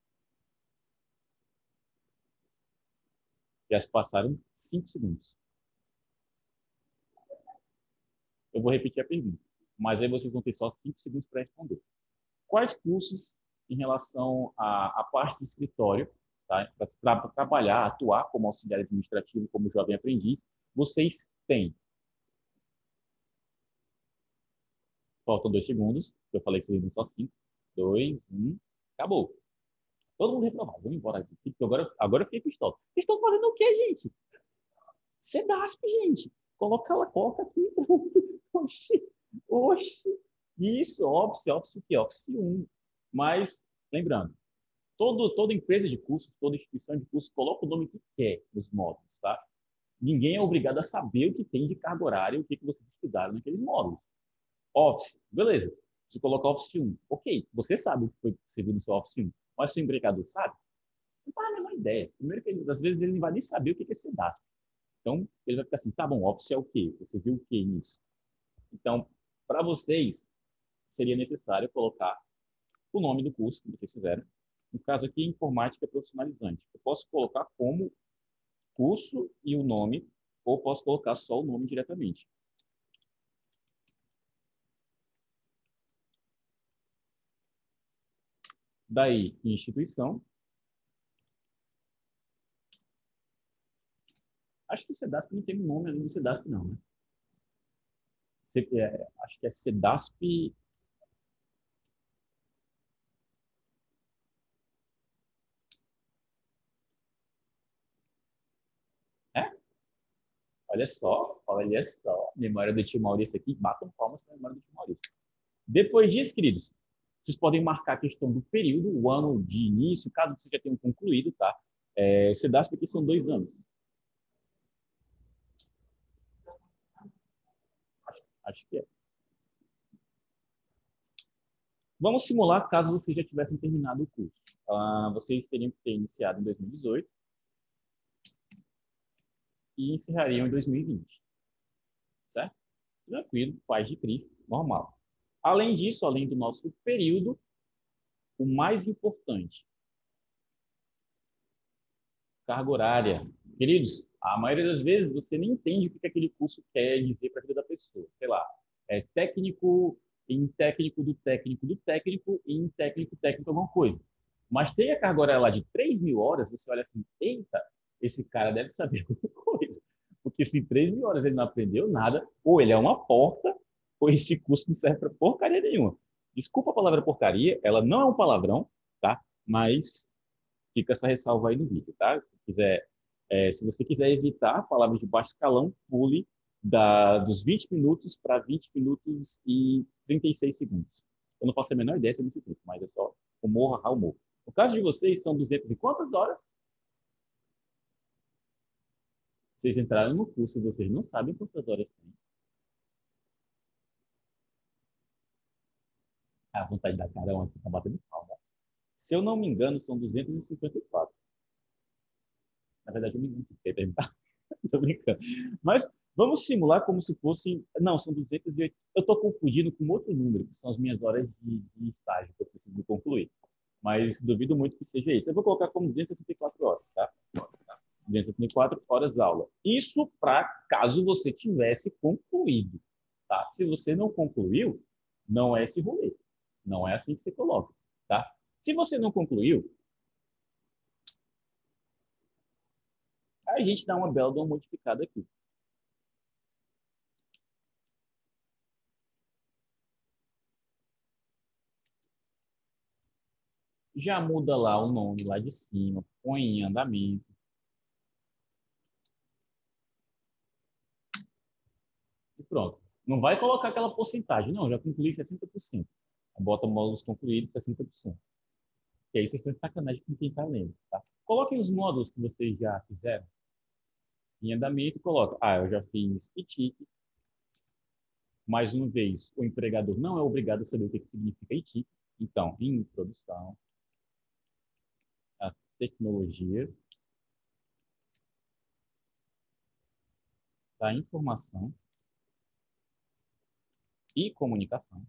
Speaker 1: Já se passaram 5 segundos. Eu vou repetir a pergunta, mas aí vocês vão ter só 5 segundos para responder. Quais cursos em relação à parte de escritório, tá? Para trabalhar, atuar como auxiliar administrativo, como jovem aprendiz, vocês têm? Faltam 2 segundos, eu falei que vocês iam só 5, 2, 1, acabou. Todo mundo reprovado, vamos embora aqui, porque agora eu fiquei pistola. Vocês estão fazendo o quê, gente? Sedasp, gente. Coloca aqui. Oxi, oxi. Isso, Office o quê? Office 1. Mas, lembrando, toda empresa de curso, toda instituição de curso, coloca o nome que quer nos módulos, tá? Ninguém é obrigado a saber o que tem de carga horária e o que vocês estudaram naqueles módulos. Office, beleza. Se colocar Office 1, ok, você sabe o que foi que você viu no seu Office 1, mas se o empregador sabe, não faz a menor ideia. Primeiro que às vezes ele não vai nem saber o que é SEDASP. Então, ele vai ficar assim, tá bom, Office é o quê? Você viu o quê nisso? Então, para vocês, seria necessário colocar o nome do curso que vocês fizeram. No caso aqui, informática profissionalizante. Eu posso colocar como curso e o nome, ou posso colocar só o nome diretamente. Daí, instituição. Acho que o SEDASP não tem um nome além do SEDASP, não, né? Acho que é SEDASP. É? Olha só. Memória do tio Maurício aqui. Batam palmas para a memória do tio Maurício. Depois disso, queridos, vocês podem marcar a questão do período, o ano de início, caso vocês já tenham concluído, tá? O SEDASP aqui são 2 anos. Acho que é. Vamos simular caso vocês já tivessem terminado o curso. Vocês teriam que ter iniciado em 2018 e encerrariam em 2020, certo? Tranquilo, paz de Cristo, normal. Além disso, além do nosso período, o mais importante, carga horária. Queridos, a maioria das vezes você nem entende o que aquele curso quer dizer para a vida da pessoa. Sei lá, é técnico em técnico do técnico do técnico e em técnico técnico alguma coisa. Mas tem a carga horária lá de 3.000 horas, você olha assim, eita, esse cara deve saber alguma coisa. Porque se em 3.000 horas ele não aprendeu nada, ou ele é uma porta, ou esse curso não serve para porcaria nenhuma. Desculpa a palavra porcaria, ela não é um palavrão, tá? Mas fica essa ressalva aí no vídeo, tá? Se você quiser evitar palavras de baixo escalão, pule dos 20 minutos para 20 minutos e 36 segundos. Eu não faço a menor ideia sobre esse truque, mas é só humor, humor. No caso de vocês, são 200 e quantas horas? Vocês entraram no curso e vocês não sabem quantas horas tem. A vontade da cara ontem está batendo palma. Se eu não me engano, são 254. Na verdade, eu me engano, se perguntar. Tô brincando. Mas vamos simular como se fossem. Não, são 208. Eu estou confundindo com outro número, que são as minhas horas de estágio que eu preciso concluir. Mas duvido muito que seja isso. Eu vou colocar como 264 horas, tá? 264 horas aula. Isso para caso você tivesse concluído, tá? Se você não concluiu, não é esse rolê. Não é assim que você coloca, tá? Se você não concluiu, a gente dá uma bela de uma modificada aqui. Já muda lá o nome lá de cima, põe em andamento. E pronto. Não vai colocar aquela porcentagem. Não, já concluí 60%. Bota módulos concluídos 60%. E aí vocês estão de sacanagem com quem está lendo. Tá? Coloquem os módulos que vocês já fizeram em andamento e coloca. Eu já fiz ITIC. Mais uma vez, o empregador não é obrigado a saber o que significa ITIC. Então, introdução à tecnologia da informação e comunicação.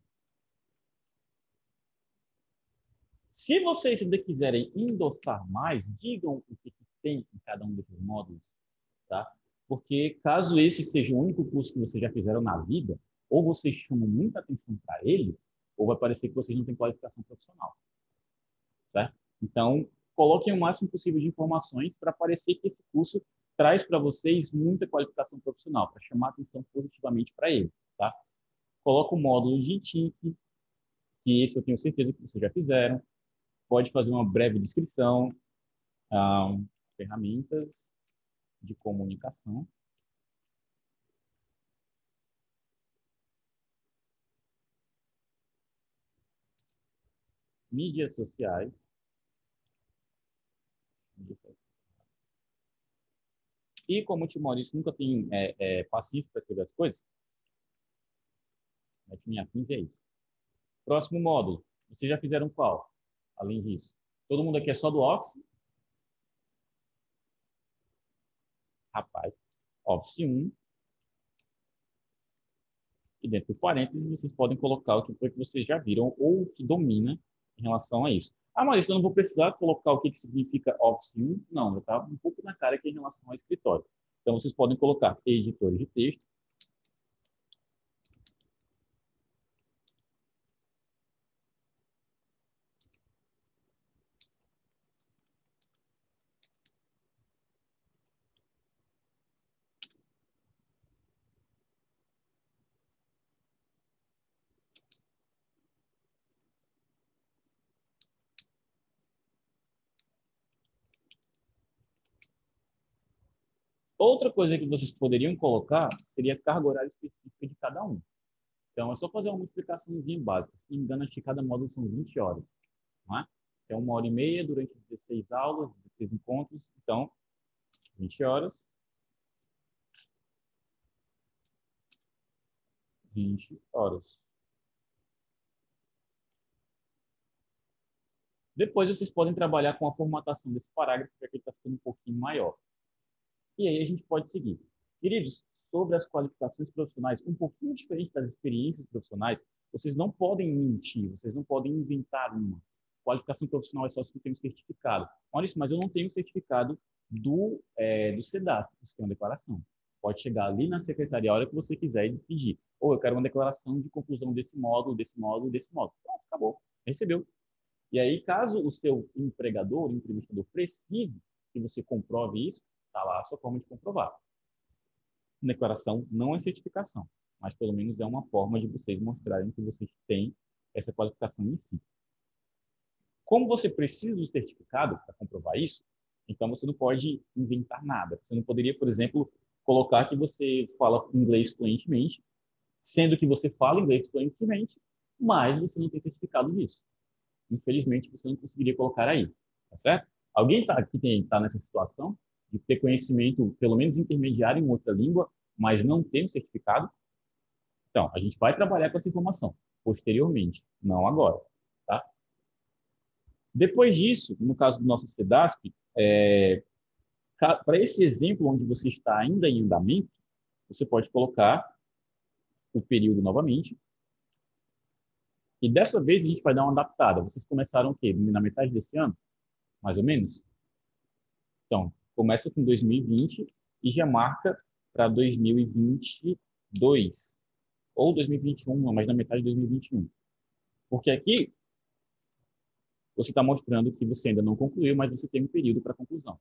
Speaker 1: Se vocês ainda quiserem endossar mais, digam o que tem em cada um desses módulos, tá? Porque caso esse seja o único curso que vocês já fizeram na vida, ou vocês chamam muita atenção para ele, ou vai parecer que vocês não têm qualificação profissional, tá? Então, coloquem o máximo possível de informações para parecer que esse curso traz para vocês muita qualificação profissional, para chamar atenção positivamente para ele, tá? Coloca o módulo de TIC, que esse eu tenho certeza que vocês já fizeram. Pode fazer uma breve descrição, ferramentas de comunicação. Mídias sociais. E como o Tio Maurício nunca tem pacífico para escrever as coisas, mete minha 15 é isso. Próximo módulo. Vocês já fizeram qual? Além disso. Todo mundo aqui é só do Office? Rapaz, Office 1. E dentro do parênteses, vocês podem colocar o que foi que vocês já viram ou o que domina em relação a isso. Mas eu não vou precisar colocar o que significa Office 1. Não, eu estava um pouco na cara aqui em relação ao escritório. Então, vocês podem colocar editores de texto, Outra coisa que vocês poderiam colocar seria a carga horária específica de cada um. Então, é só fazer uma multiplicaçãozinha básica. Se não me engano, acho que cada módulo são 20 horas. Não é? É 1 hora e meia durante 16 aulas, 16 encontros. Então, 20 horas, 20 horas. Depois, vocês podem trabalhar com a formatação desse parágrafo, para que ele está ficando um pouquinho maior. E aí a gente pode seguir. Queridos, sobre as qualificações profissionais, um pouquinho diferente das experiências profissionais, vocês não podem mentir, vocês não podem inventar uma. Qualificação profissional é só se você tem um certificado. Maurício, mas eu não tenho certificado do SEDASP, você tem uma declaração. Pode chegar ali na secretaria a hora que você quiser e pedir. Ou eu quero uma declaração de conclusão desse módulo, desse módulo, desse módulo. Pronto, acabou. Recebeu. E aí, caso o seu empregador, o entrevistador, precise que você comprove isso, está lá a sua forma de comprovar. Declaração não é certificação, mas pelo menos é uma forma de vocês mostrarem que vocês têm essa qualificação em si. Como você precisa do certificado para comprovar isso, então você não pode inventar nada. Você não poderia, por exemplo, colocar que você fala inglês fluentemente, sendo que você fala inglês fluentemente, mas você não tem certificado disso. Infelizmente, você não conseguiria colocar aí, tá certo? Alguém tá nessa situação de ter conhecimento, pelo menos intermediário em outra língua, mas não tem um certificado? Então, a gente vai trabalhar com essa informação posteriormente, não agora, tá? Depois disso, no caso do nosso SEDASP, para esse exemplo onde você está ainda em andamento, você pode colocar o período novamente, e dessa vez a gente vai dar uma adaptada. Vocês começaram o quê? Na metade desse ano, mais ou menos? Então, começa com 2020 e já marca para 2022 ou 2021, mas na metade de 2021. Porque aqui você está mostrando que você ainda não concluiu, mas você tem um período para conclusão.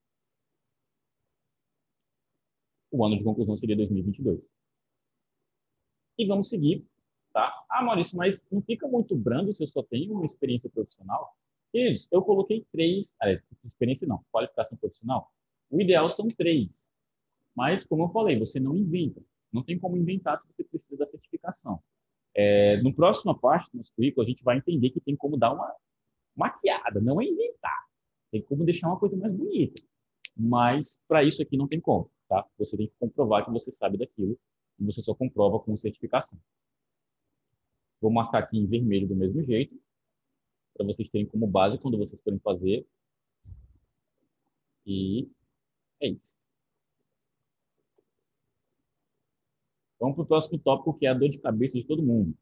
Speaker 1: O ano de conclusão seria 2022. E vamos seguir, tá? Ah, Maurício, mas não fica muito brando se eu só tenho uma experiência profissional? Queridos, eu coloquei 3, experiência não, qualificação profissional. O ideal são 3. Mas, como eu falei, você não inventa. Não tem como inventar se você precisa da certificação. No próximo parte do nosso currículo, a gente vai entender que tem como dar uma maquiada, não é inventar. Tem como deixar uma coisa mais bonita. Mas, para isso aqui, não tem como. Tá? Você tem que comprovar que você sabe daquilo e você só comprova com certificação. Vou marcar aqui em vermelho do mesmo jeito, para vocês terem como base quando vocês forem fazer. E é isso. Vamos para o próximo tópico, que é a dor de cabeça de todo mundo.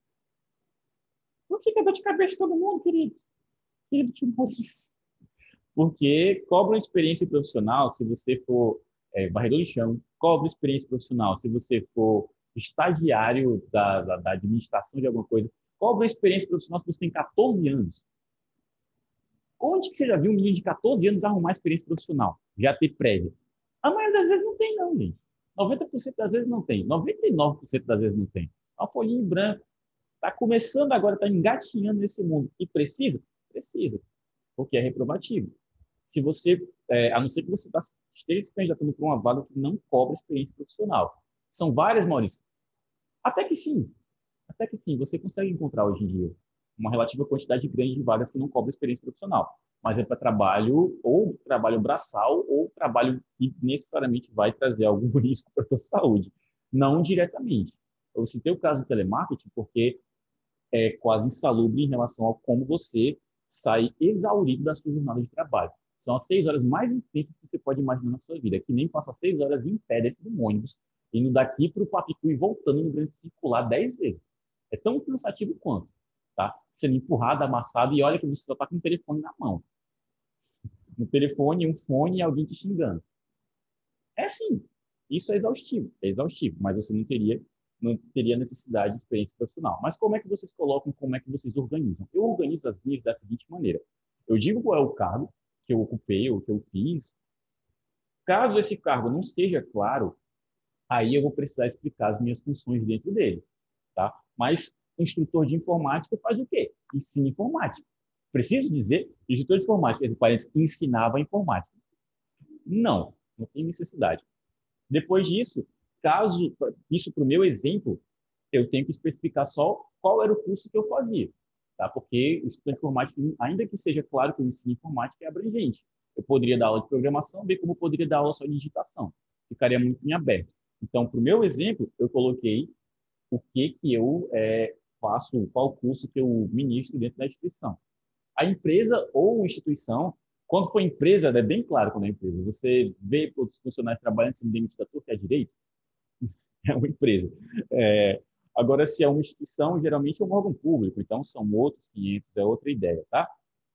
Speaker 1: Por que é dor de cabeça de todo mundo, querido? Querido tio Maurício. Porque cobra uma experiência profissional se você for varredor de chão, cobra experiência profissional se você for estagiário da administração de alguma coisa, cobra experiência profissional se você tem 14 anos. Onde que você já viu um menino de 14 anos arrumar experiência profissional? Já ter prévia? A maioria das vezes não tem, não, gente. 90% das vezes não tem. 99% das vezes não tem. Uma folhinha em branco. Está começando agora, está engatinhando nesse mundo. E precisa? Precisa. Porque é reprovativo. Se você, a não ser que você esteja se candidatando para uma vaga que não cobra experiência profissional. São várias, Maurício? Até que sim. Até que sim. Você consegue encontrar hoje em dia uma relativa quantidade grande de vagas que não cobram experiência profissional. Mas é para trabalho, ou trabalho braçal, ou trabalho que necessariamente vai trazer algum risco para a sua saúde. Não diretamente. Eu citei o caso do telemarketing porque é quase insalubre em relação a como você sai exaurido da sua jornada de trabalho. São as 6 horas mais intensas que você pode imaginar na sua vida. É que nem passar 6 horas em pé dentro do ônibus, indo daqui para o Papicu e voltando no grande circular 10 vezes. É tão cansativo quanto, tá? Sendo empurrado, amassado, e olha que você só está com o telefone na mão. Um telefone, um fone e alguém te xingando. É sim, isso é exaustivo, mas você não teria necessidade de experiência profissional. Mas como é que vocês colocam, como é que vocês organizam? Eu organizo as minhas da seguinte maneira. Eu digo qual é o cargo que eu ocupei ou que eu fiz. Caso esse cargo não seja claro, aí eu vou precisar explicar as minhas funções dentro dele, tá? Mas o instrutor de informática faz o quê? Ensina informática. Preciso dizer, instrutor de informática, entre parênteses, ensinava informática. Não tem necessidade. Depois disso, caso isso para o meu exemplo, eu tenho que especificar só qual era o curso que eu fazia, tá? Porque o estudo de informática, ainda que seja claro que o ensino de informática é abrangente, eu poderia dar aula de programação, bem como eu poderia dar aula só de digitação, ficaria muito em aberto. Então, para o meu exemplo, eu coloquei o que eu faço, qual curso que eu ministro dentro da instituição. A empresa ou instituição, quando for empresa, é bem claro quando é empresa. Você vê os funcionários trabalhando sendo demitidos à torta e à direito, é uma empresa. Agora, se é uma instituição, geralmente é um órgão público, então são outros 500, é outra ideia, tá?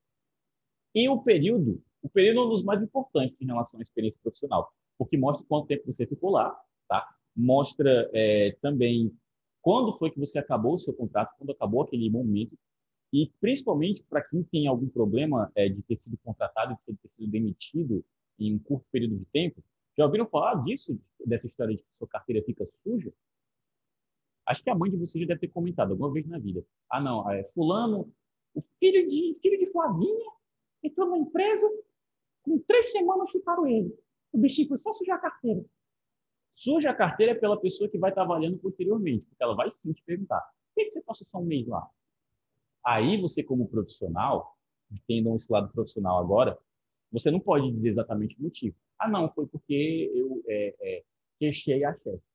Speaker 1: E o período é um dos mais importantes em relação à experiência profissional, porque mostra quanto tempo você ficou lá, tá? Mostra também quando foi que você acabou o seu contrato, quando acabou aquele momento, e principalmente para quem tem algum problema de ter sido contratado, de ter sido demitido em um curto período de tempo. Já ouviram falar disso, dessa história de que sua carteira fica suja? Acho que a mãe de vocês já deve ter comentado alguma vez na vida. Ah, não, fulano, o filho de Flavinha entrou na empresa, com 3 semanas chutaram ele. O bichinho foi só sujar a carteira. Suja a carteira é pela pessoa que vai estar avaliando posteriormente, porque ela vai sim te perguntar: por que você passou só um mês lá? Aí você, como profissional, tendo esse lado profissional agora, você não pode dizer exatamente o motivo. Ah, não, foi porque eu queixei a chefe.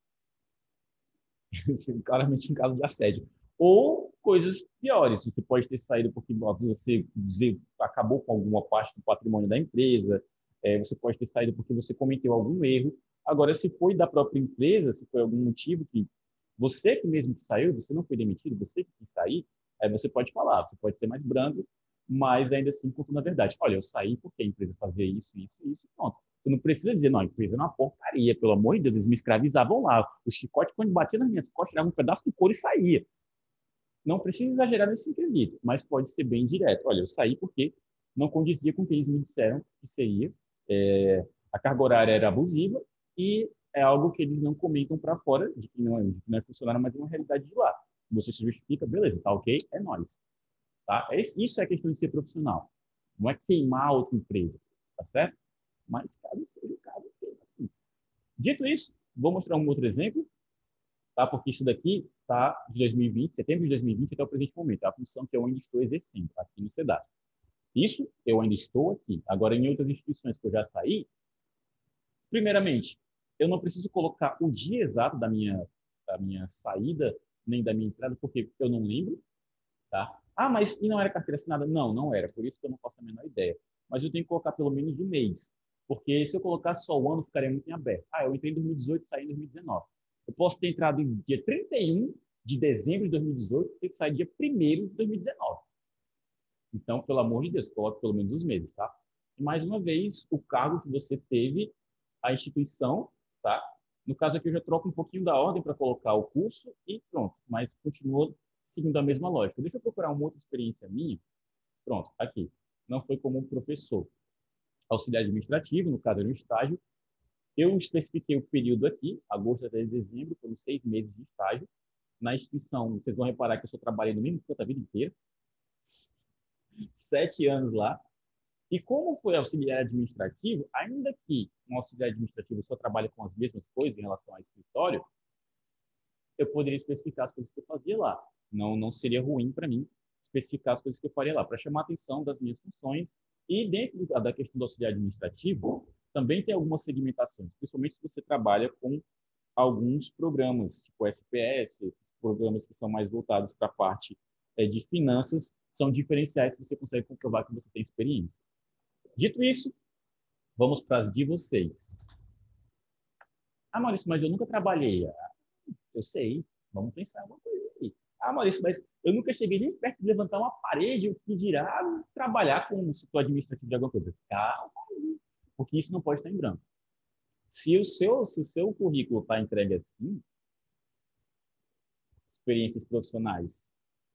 Speaker 1: Claramente um caso de assédio. Ou coisas piores. Você pode ter saído porque você acabou com alguma parte do patrimônio da empresa. Você pode ter saído porque você cometeu algum erro. Agora, se foi da própria empresa, se foi algum motivo que você que mesmo que saiu, você não foi demitido, você que quis sair, aí você pode falar, você pode ser mais brando, mas ainda assim contando a verdade. Olha, eu saí porque a empresa fazia isso, isso, isso, pronto. Você não precisa dizer, não, a empresa é uma porcaria, pelo amor de Deus, eles me escravizavam lá. O chicote, quando batia nas minhas costas, tirava um pedaço do couro e saía. Não precisa exagerar nesse quesito, mas pode ser bem direto. Olha, eu saí porque não condizia com o que eles me disseram que seria. A carga horária era abusiva e é algo que eles não comentam para fora, de que não é funcionário, mas é uma realidade de lá. Você se justifica, beleza, tá ok, é nóis. Tá? Isso é questão de ser profissional. Não é queimar outra empresa, tá certo? Mas caso seja o caso, assim. Dito isso, vou mostrar um outro exemplo, tá? Porque isso daqui está de 2020, setembro de 2020 até o presente momento, é a função que eu ainda estou exercendo aqui no SEDAS. Isso eu ainda estou aqui. Agora, em outras instituições que eu já saí, primeiramente, eu não preciso colocar o dia exato da minha saída, nem da minha entrada, porque eu não lembro, tá? Ah, mas e não era carteira assinada? Não, não era. Por isso que eu não faço a menor ideia. Mas eu tenho que colocar pelo menos um mês. Porque se eu colocasse só o ano, ficaria muito em aberto. Ah, eu entrei em 2018 e saí em 2019. Eu posso ter entrado em dia 31 de dezembro de 2018 e sair dia 1º de 2019. Então, pelo amor de Deus, coloque pelo menos os meses, tá? E mais uma vez, o cargo que você teve, a instituição, tá? No caso aqui, eu já troco um pouquinho da ordem para colocar o curso e pronto, mas continua seguindo a mesma lógica. Deixa eu procurar uma outra experiência minha. Pronto, tá aqui. Não foi como um professor auxiliar administrativo, no caso era um estágio. Eu especifiquei o período aqui, agosto até dezembro, foram 6 meses de estágio. Na instituição, vocês vão reparar que eu só trabalhei no mesmo canto a vida inteira, 7 anos lá. E como foi auxiliar administrativo, ainda que um auxiliar administrativo só trabalhe com as mesmas coisas em relação ao escritório, eu poderia especificar as coisas que eu fazia lá. Não seria ruim para mim especificar as coisas que eu faria lá, para chamar a atenção das minhas funções. E dentro da questão do auxiliar administrativo, também tem algumas segmentações, principalmente se você trabalha com alguns programas, tipo SPS, esses programas que são mais voltados para a parte de finanças, são diferenciais que você consegue comprovar que você tem experiência. Dito isso, vamos para as de vocês. Ah, Maurício, mas eu nunca trabalhei. Ah, eu sei, vamos pensar alguma coisa aí. Ah, Maurício, mas eu nunca cheguei nem perto de levantar uma parede, o que dirá trabalhar com o setor administrativo de alguma coisa. Calma aí, porque isso não pode estar em branco. Se o seu currículo está entregue assim, experiências profissionais,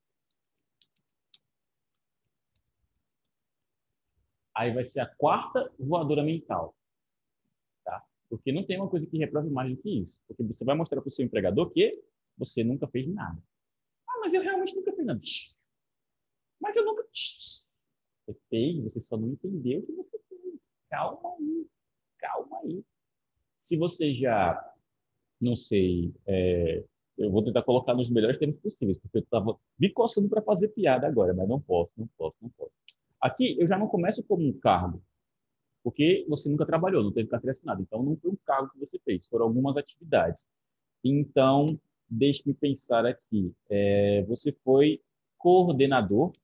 Speaker 1: aí vai ser a quarta voadora mental, tá? Porque não tem uma coisa que reprove mais do que isso. Porque você vai mostrar para o seu empregador que você nunca fez nada. Ah, mas eu realmente nunca fiz nada. Mas eu nunca. Você fez, você só não entendeu o que você fez. Calma aí, calma aí. Se você já, não sei, eu vou tentar colocar nos melhores termos possíveis, porque eu estava me coçando para fazer piada agora, mas não posso, não posso, não posso. Aqui eu já não começo como um cargo, porque você nunca trabalhou, não teve carteira assinada. Então, não foi um cargo que você fez, foram algumas atividades. Então, deixe-me pensar aqui. Você foi coordenador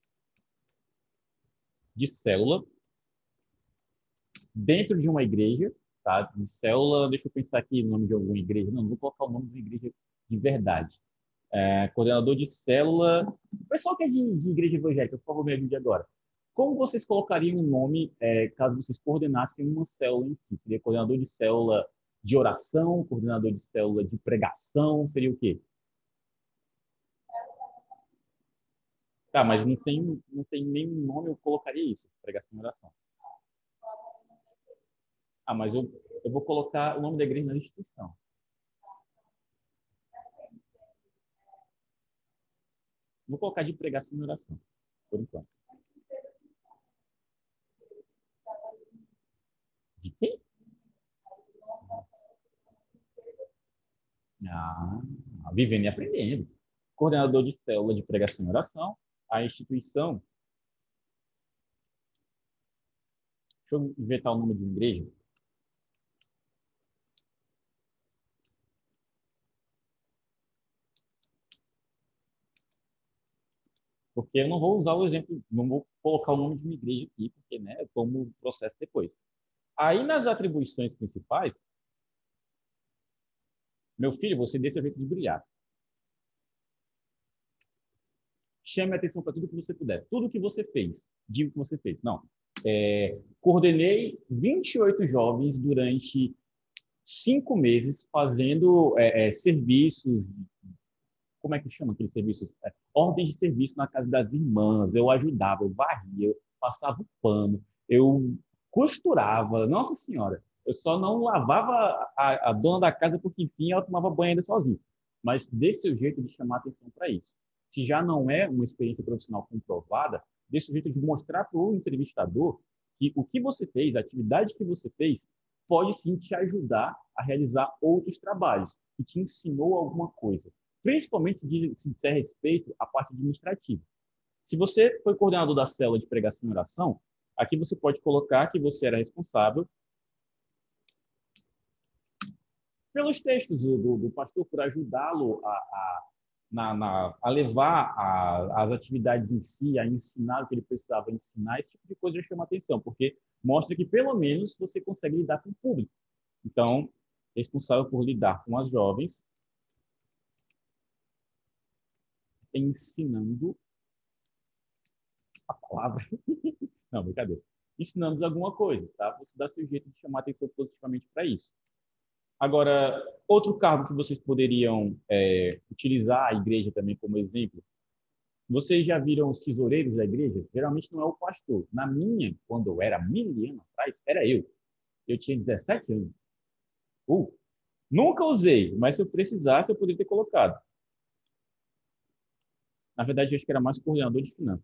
Speaker 1: de célula dentro de uma igreja, tá? De célula, deixa eu pensar aqui no nome de alguma igreja. Não vou colocar o nome de uma igreja de verdade. Coordenador de célula. O pessoal que é de igreja evangélica, por favor, me ajude agora. Como vocês colocariam um nome caso vocês coordenassem uma célula em si? Seria coordenador de célula de oração, coordenador de célula de pregação, seria o quê? Tá, mas não tem nenhum nome, eu colocaria isso, pregação e oração. Ah, mas eu vou colocar o nome da igreja na instituição. Vou colocar de pregação e oração, por enquanto. De quem? Ah, vivendo e aprendendo. Coordenador de célula de pregação e oração. A instituição, deixa eu inventar o nome de uma igreja, porque eu não vou usar o exemplo, não vou colocar o nome de uma igreja aqui, porque né, eu tomo o processo depois. Aí nas atribuições principais, meu filho, você dê seu jeito de brilhar. Chame a atenção para tudo que você puder. Tudo que você fez. Diga o que você fez. Não. Coordenei 28 jovens durante 5 meses fazendo serviços. Como é que chama aqueles serviços? Ordens de serviço na casa das irmãs. Eu ajudava, eu varria, eu passava o pano, eu costurava. Nossa Senhora, eu só não lavava a dona da casa porque, enfim, ela tomava banho ainda sozinha. Mas desse jeito de chamar atenção para isso. Se já não é uma experiência profissional comprovada, desse jeito de mostrar para o entrevistador que o que você fez, a atividade que você fez, pode sim te ajudar a realizar outros trabalhos, que te ensinou alguma coisa, principalmente se disser respeito à parte administrativa. Se você foi coordenador da célula de pregação e oração, aqui você pode colocar que você era responsável pelos textos do pastor, por ajudá-lo a levar as atividades em si, a ensinar o que ele precisava ensinar, esse tipo de coisa já chama atenção, porque mostra que pelo menos você consegue lidar com o público. Então, responsável por lidar com as jovens, ensinando a palavra. Não, brincadeira. Ensinamos alguma coisa, tá? Você dá seu jeito de chamar atenção positivamente para isso. Agora, outro cargo que vocês poderiam utilizar a igreja também como exemplo. Vocês já viram os tesoureiros da igreja? Geralmente não é o pastor. Na minha, quando eu era 1.000 anos atrás, era eu. Eu tinha 17 anos. Uh, Nunca usei, mas se eu precisasse, eu poderia ter colocado. Na verdade, eu acho que era mais coordenador de finanças.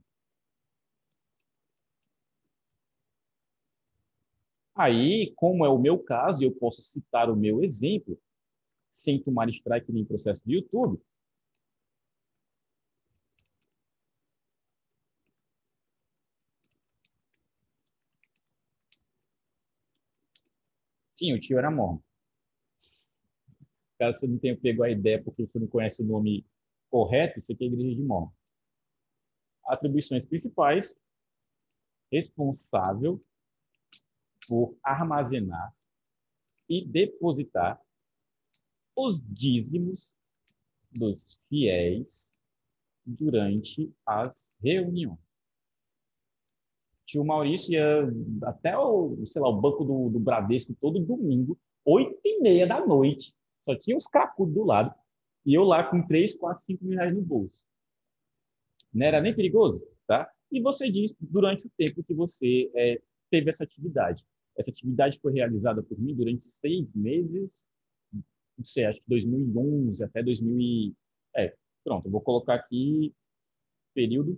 Speaker 1: Aí, como é o meu caso, e eu posso citar o meu exemplo, sem tomar strike nem processo do YouTube. Sim, o tio era mormon. Caso você não tenha pego a ideia porque você não conhece o nome correto, isso aqui é a igreja de mormon. Atribuições principais: responsável por armazenar e depositar os dízimos dos fiéis durante as reuniões. Tio Maurício ia até sei lá, o banco do Bradesco todo domingo, 8h30 da noite. Só tinha os cracudos do lado. E eu lá com 3, 4, 5 mil reais no bolso. Não era nem perigoso, tá? E você diz durante o tempo que você teve essa atividade. Essa atividade foi realizada por mim durante 6 meses, não sei, acho que 2011 até 2000 pronto, eu vou colocar aqui período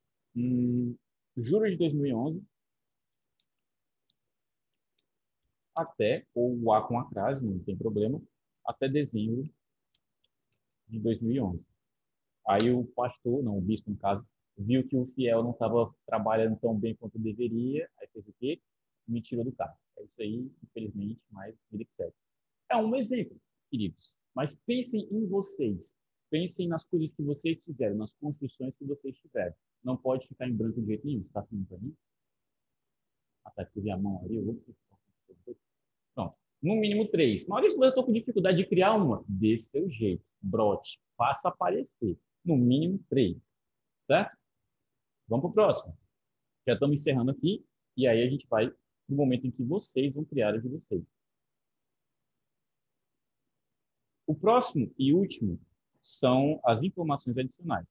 Speaker 1: julho de 2011 até, ou o A com a crase, não tem problema, até dezembro de 2011. Aí o pastor, não, o bispo no caso, viu que o fiel não estava trabalhando tão bem quanto deveria, aí fez o quê? Me tirou do cargo. É isso aí, infelizmente, mas vida que segue. É um exemplo, queridos. Mas pensem em vocês. Pensem nas coisas que vocês fizeram, nas construções que vocês tiveram. Não pode ficar em branco de jeito nenhum. Está assim para mim? Até que eu vi a mão ali, eu vou... Pronto. No mínimo três. Maurício, mas eu estou com dificuldade de criar uma. Dê seu jeito. Brote. Faça aparecer. No mínimo três. Certo? Vamos para o próximo. Já estamos encerrando aqui. E aí a gente vai no momento em que vocês vão criar as de vocês. O próximo e último são as informações adicionais.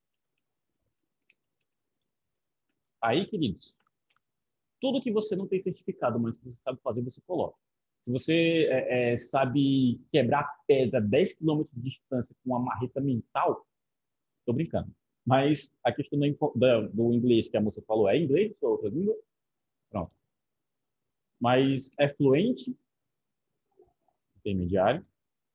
Speaker 1: Aí, queridos, tudo que você não tem certificado, mas que você sabe fazer, você coloca. Se você sabe quebrar pedra 10 quilômetros de distância com uma marreta mental, estou brincando. Mas a questão do inglês que a moça falou, é inglês ou outra língua? Pronto. Mas é fluente, intermediário,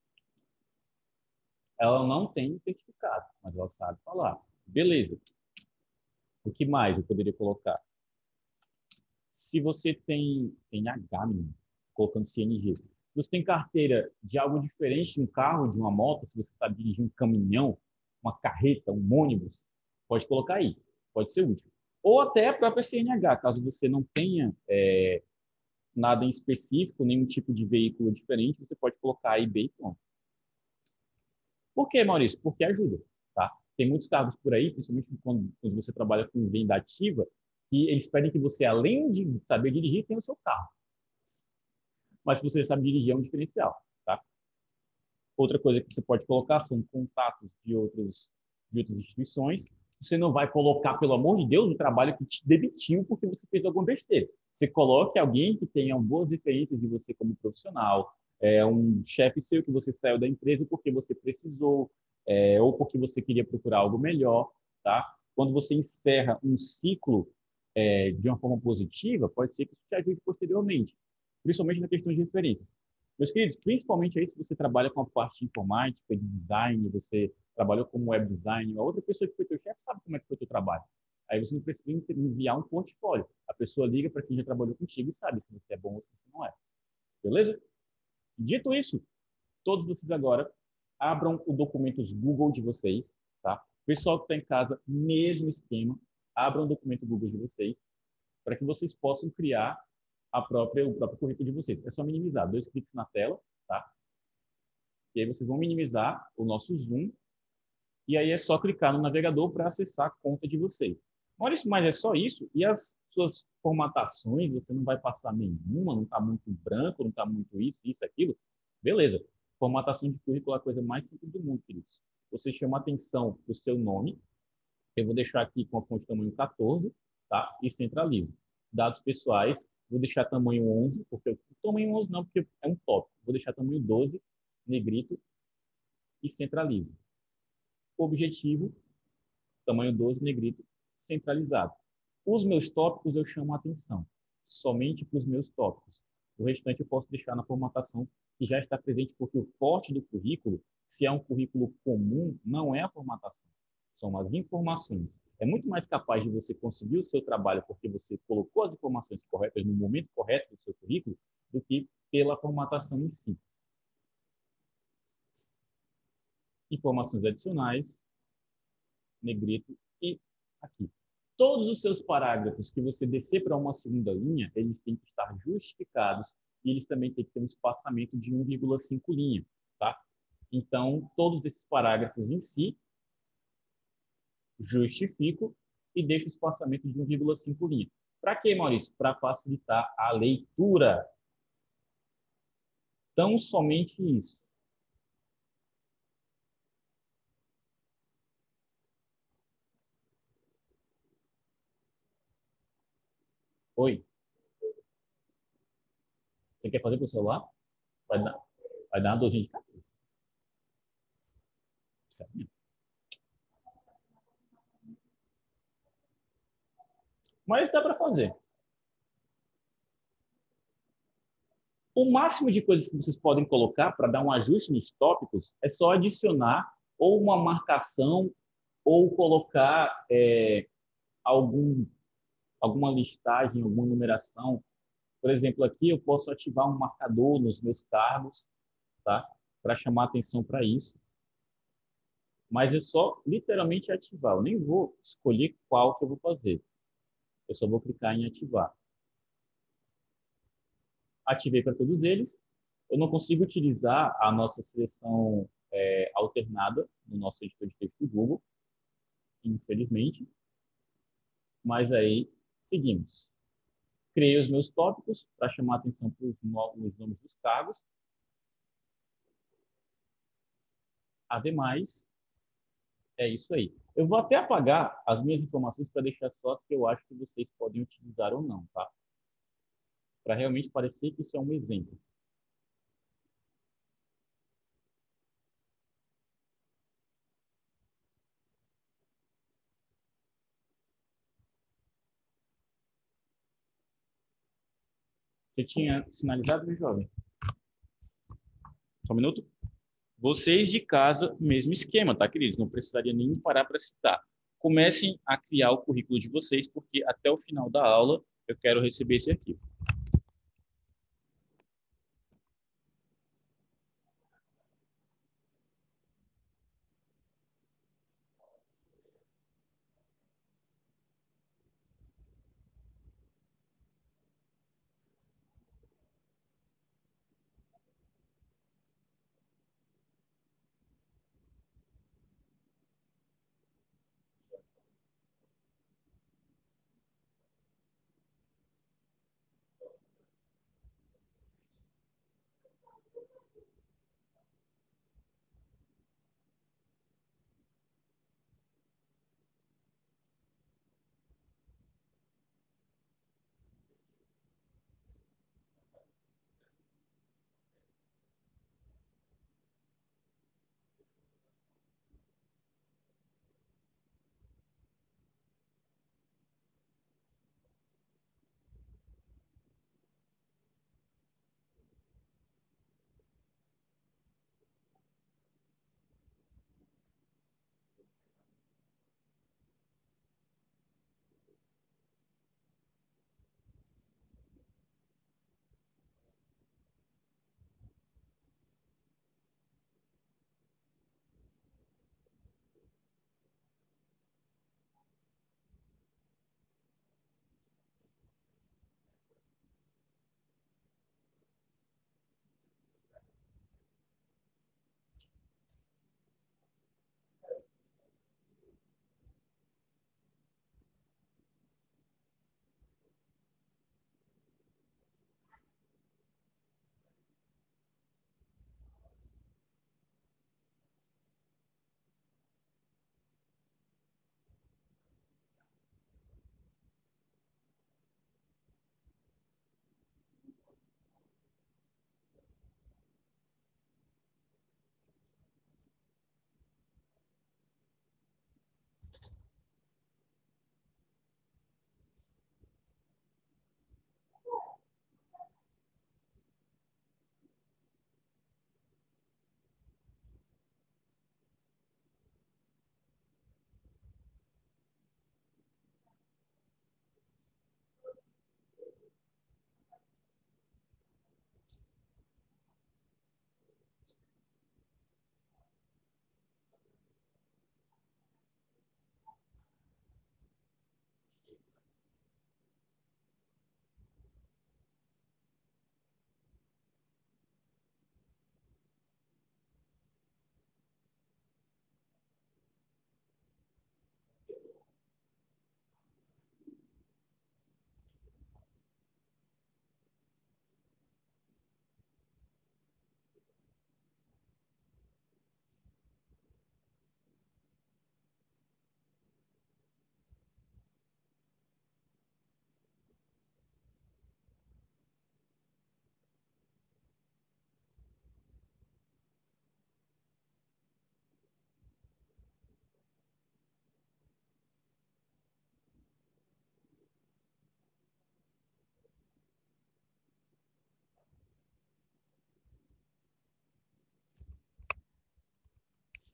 Speaker 1: ela não tem certificado, mas ela sabe falar. Beleza. O que mais eu poderia colocar? Se você tem CNH, menino, colocando CNG, se você tem carteira de algo diferente de um carro, de uma moto, se você sabe dirigir um caminhão, uma carreta, um ônibus, pode colocar aí, pode ser útil. Ou até a própria CNH, caso você não tenha nada em específico, nenhum tipo de veículo diferente, você pode colocar aí B e pronto. Por que, Maurício? Porque ajuda, tá? Tem muitos carros por aí, principalmente quando você trabalha com venda ativa, que eles pedem que você, além de saber dirigir, tenha o seu carro. Mas se você sabe dirigir, é um diferencial, tá? Outra coisa que você pode colocar são contatos de outras instituições. Você não vai colocar, pelo amor de Deus, o trabalho que te demitiu porque você fez alguma besteira. Você coloque alguém que tenha boas referências de você como profissional, um chefe seu que você saiu da empresa porque você precisou, ou porque você queria procurar algo melhor, tá? Quando você encerra um ciclo de uma forma positiva, pode ser que isso te ajude posteriormente, principalmente na questão de referências. Meus queridos, principalmente aí se você trabalha com a parte de informática, de design, você trabalhou como web designer, a outra pessoa que foi teu chefe sabe como é que foi o teu trabalho. Aí você não precisa enviar um portfólio. A pessoa liga para quem já trabalhou contigo e sabe se você é bom ou se você não é. Beleza? Dito isso, todos vocês agora abram o documentos Google de vocês, tá? Pessoal que está em casa, mesmo esquema, abram o documento Google de vocês para que vocês possam criar o próprio currículo de vocês. É só minimizar, dois cliques na tela, tá? E aí vocês vão minimizar o nosso Zoom e aí é só clicar no navegador para acessar a conta de vocês. Maurício, mas é só isso? E as suas formatações, você não vai passar nenhuma, não está muito branco, não está muito isso, aquilo? Beleza. Formatação de currículo é a coisa mais simples do mundo, queridos. Você chama atenção para o seu nome, eu vou deixar aqui com a fonte tamanho 14, tá? E centralizo. Dados pessoais, vou deixar tamanho 11, porque tamanho 11 não, porque é um tópico. Vou deixar tamanho 12, negrito, e centralizo. Objetivo, tamanho 12, negrito, centralizado. Os meus tópicos eu chamo a atenção, somente para os meus tópicos. O restante eu posso deixar na formatação que já está presente, porque o forte do currículo, se é um currículo comum, não é a formatação, são as informações. É muito mais capaz de você conseguir o seu trabalho porque você colocou as informações corretas no momento correto do seu currículo, do que pela formatação em si. Informações adicionais, negrito e aqui. Todos os seus parágrafos que você descer para uma segunda linha, eles têm que estar justificados e eles também têm que ter um espaçamento de 1,5 linha, tá? Então, todos esses parágrafos em si, justifico e deixo o espaçamento de 1,5 linha. Para quê, Maurício? Para facilitar a leitura. Tão somente isso. Oi, você quer fazer com o celular? Vai dar, vai dar uma dorzinha de cabeça. Sério? Mas dá para fazer. O máximo de coisas que vocês podem colocar para dar um ajuste nos tópicos é só adicionar ou uma marcação ou colocar algum, alguma listagem, alguma numeração. Por exemplo, aqui eu posso ativar um marcador nos meus cargos, tá? Para chamar atenção para isso. Mas é só literalmente ativar. Eu nem vou escolher qual que eu vou fazer. Eu só vou clicar em ativar. Ativei para todos eles. Eu não consigo utilizar a nossa seleção alternada no nosso editor de texto do Google, infelizmente. Mas aí, seguimos. Criei os meus tópicos para chamar atenção para os nomes dos cargos. Ademais, é isso aí. Eu vou até apagar as minhas informações para deixar só as que eu acho que vocês podem utilizar ou não, tá? Para realmente parecer que isso é um exemplo. Você tinha finalizado, meu jovem? Só um minuto. Vocês de casa, mesmo esquema, tá, queridos? Não precisaria nem parar para citar. Comecem a criar o currículo de vocês, porque até o final da aula eu quero receber esse arquivo.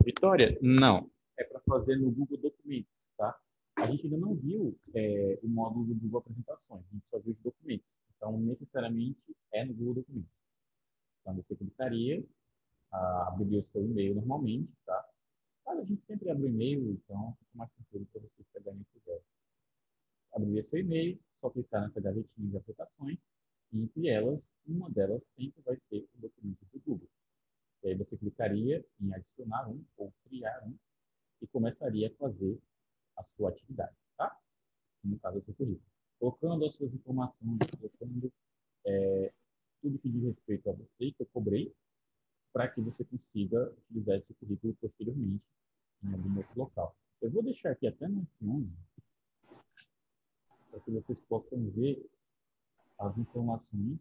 Speaker 1: Vitória, não. É para fazer no Google Documentos, tá? A gente ainda não viu o módulo do Google Apresentações, a gente só viu os documentos. Então, necessariamente, é no Google Documentos. Então, você clicaria, abriria o seu e-mail normalmente, tá? Mas a gente sempre abre o e-mail, então fica mais tranquilo para vocês pegarem esse ideia. Abriria seu e-mail, só clicar nessa gavetinha de aplicações, e entre elas, uma delas sempre vai ser o documento do Google. E aí você clicaria em adicionar um ou criar um e começaria a fazer a sua atividade, tá? No caso, o seu currículo. Colocando as suas informações, colocando tudo que diz respeito a você que eu cobrei, para que você consiga utilizar esse currículo posteriormente em algum outro local. Eu vou deixar aqui até no F11, para que vocês possam ver as informações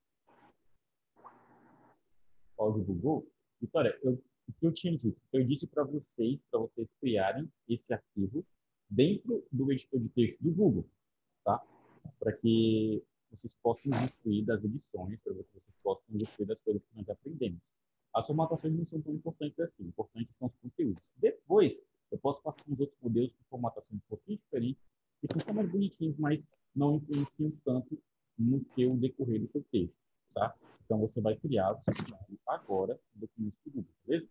Speaker 1: código Google. Vitória, o que eu tinha dito? Eu disse para vocês criarem esse arquivo dentro do editor de texto do Google, tá? Para que vocês possam usufruir das edições, para que vocês possam usufruir das coisas que nós aprendemos. As formatações não são tão importantes assim, importantes são os conteúdos. Depois, eu posso passar com os outros modelos de formatação um pouquinho diferentes, que são só mais bonitinhos, mas não influenciam tanto no teu decorrer do teu texto, tá? Então, você vai criar o seu arquivo agora no documento do Google, beleza?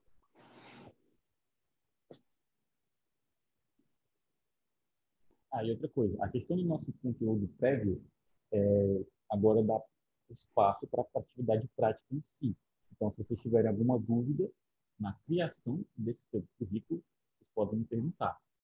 Speaker 1: Ah, e outra coisa, a questão do nosso conteúdo prévio agora dá espaço para a atividade prática em si. Então, se vocês tiverem alguma dúvida na criação desse seu currículo, vocês podem me perguntar.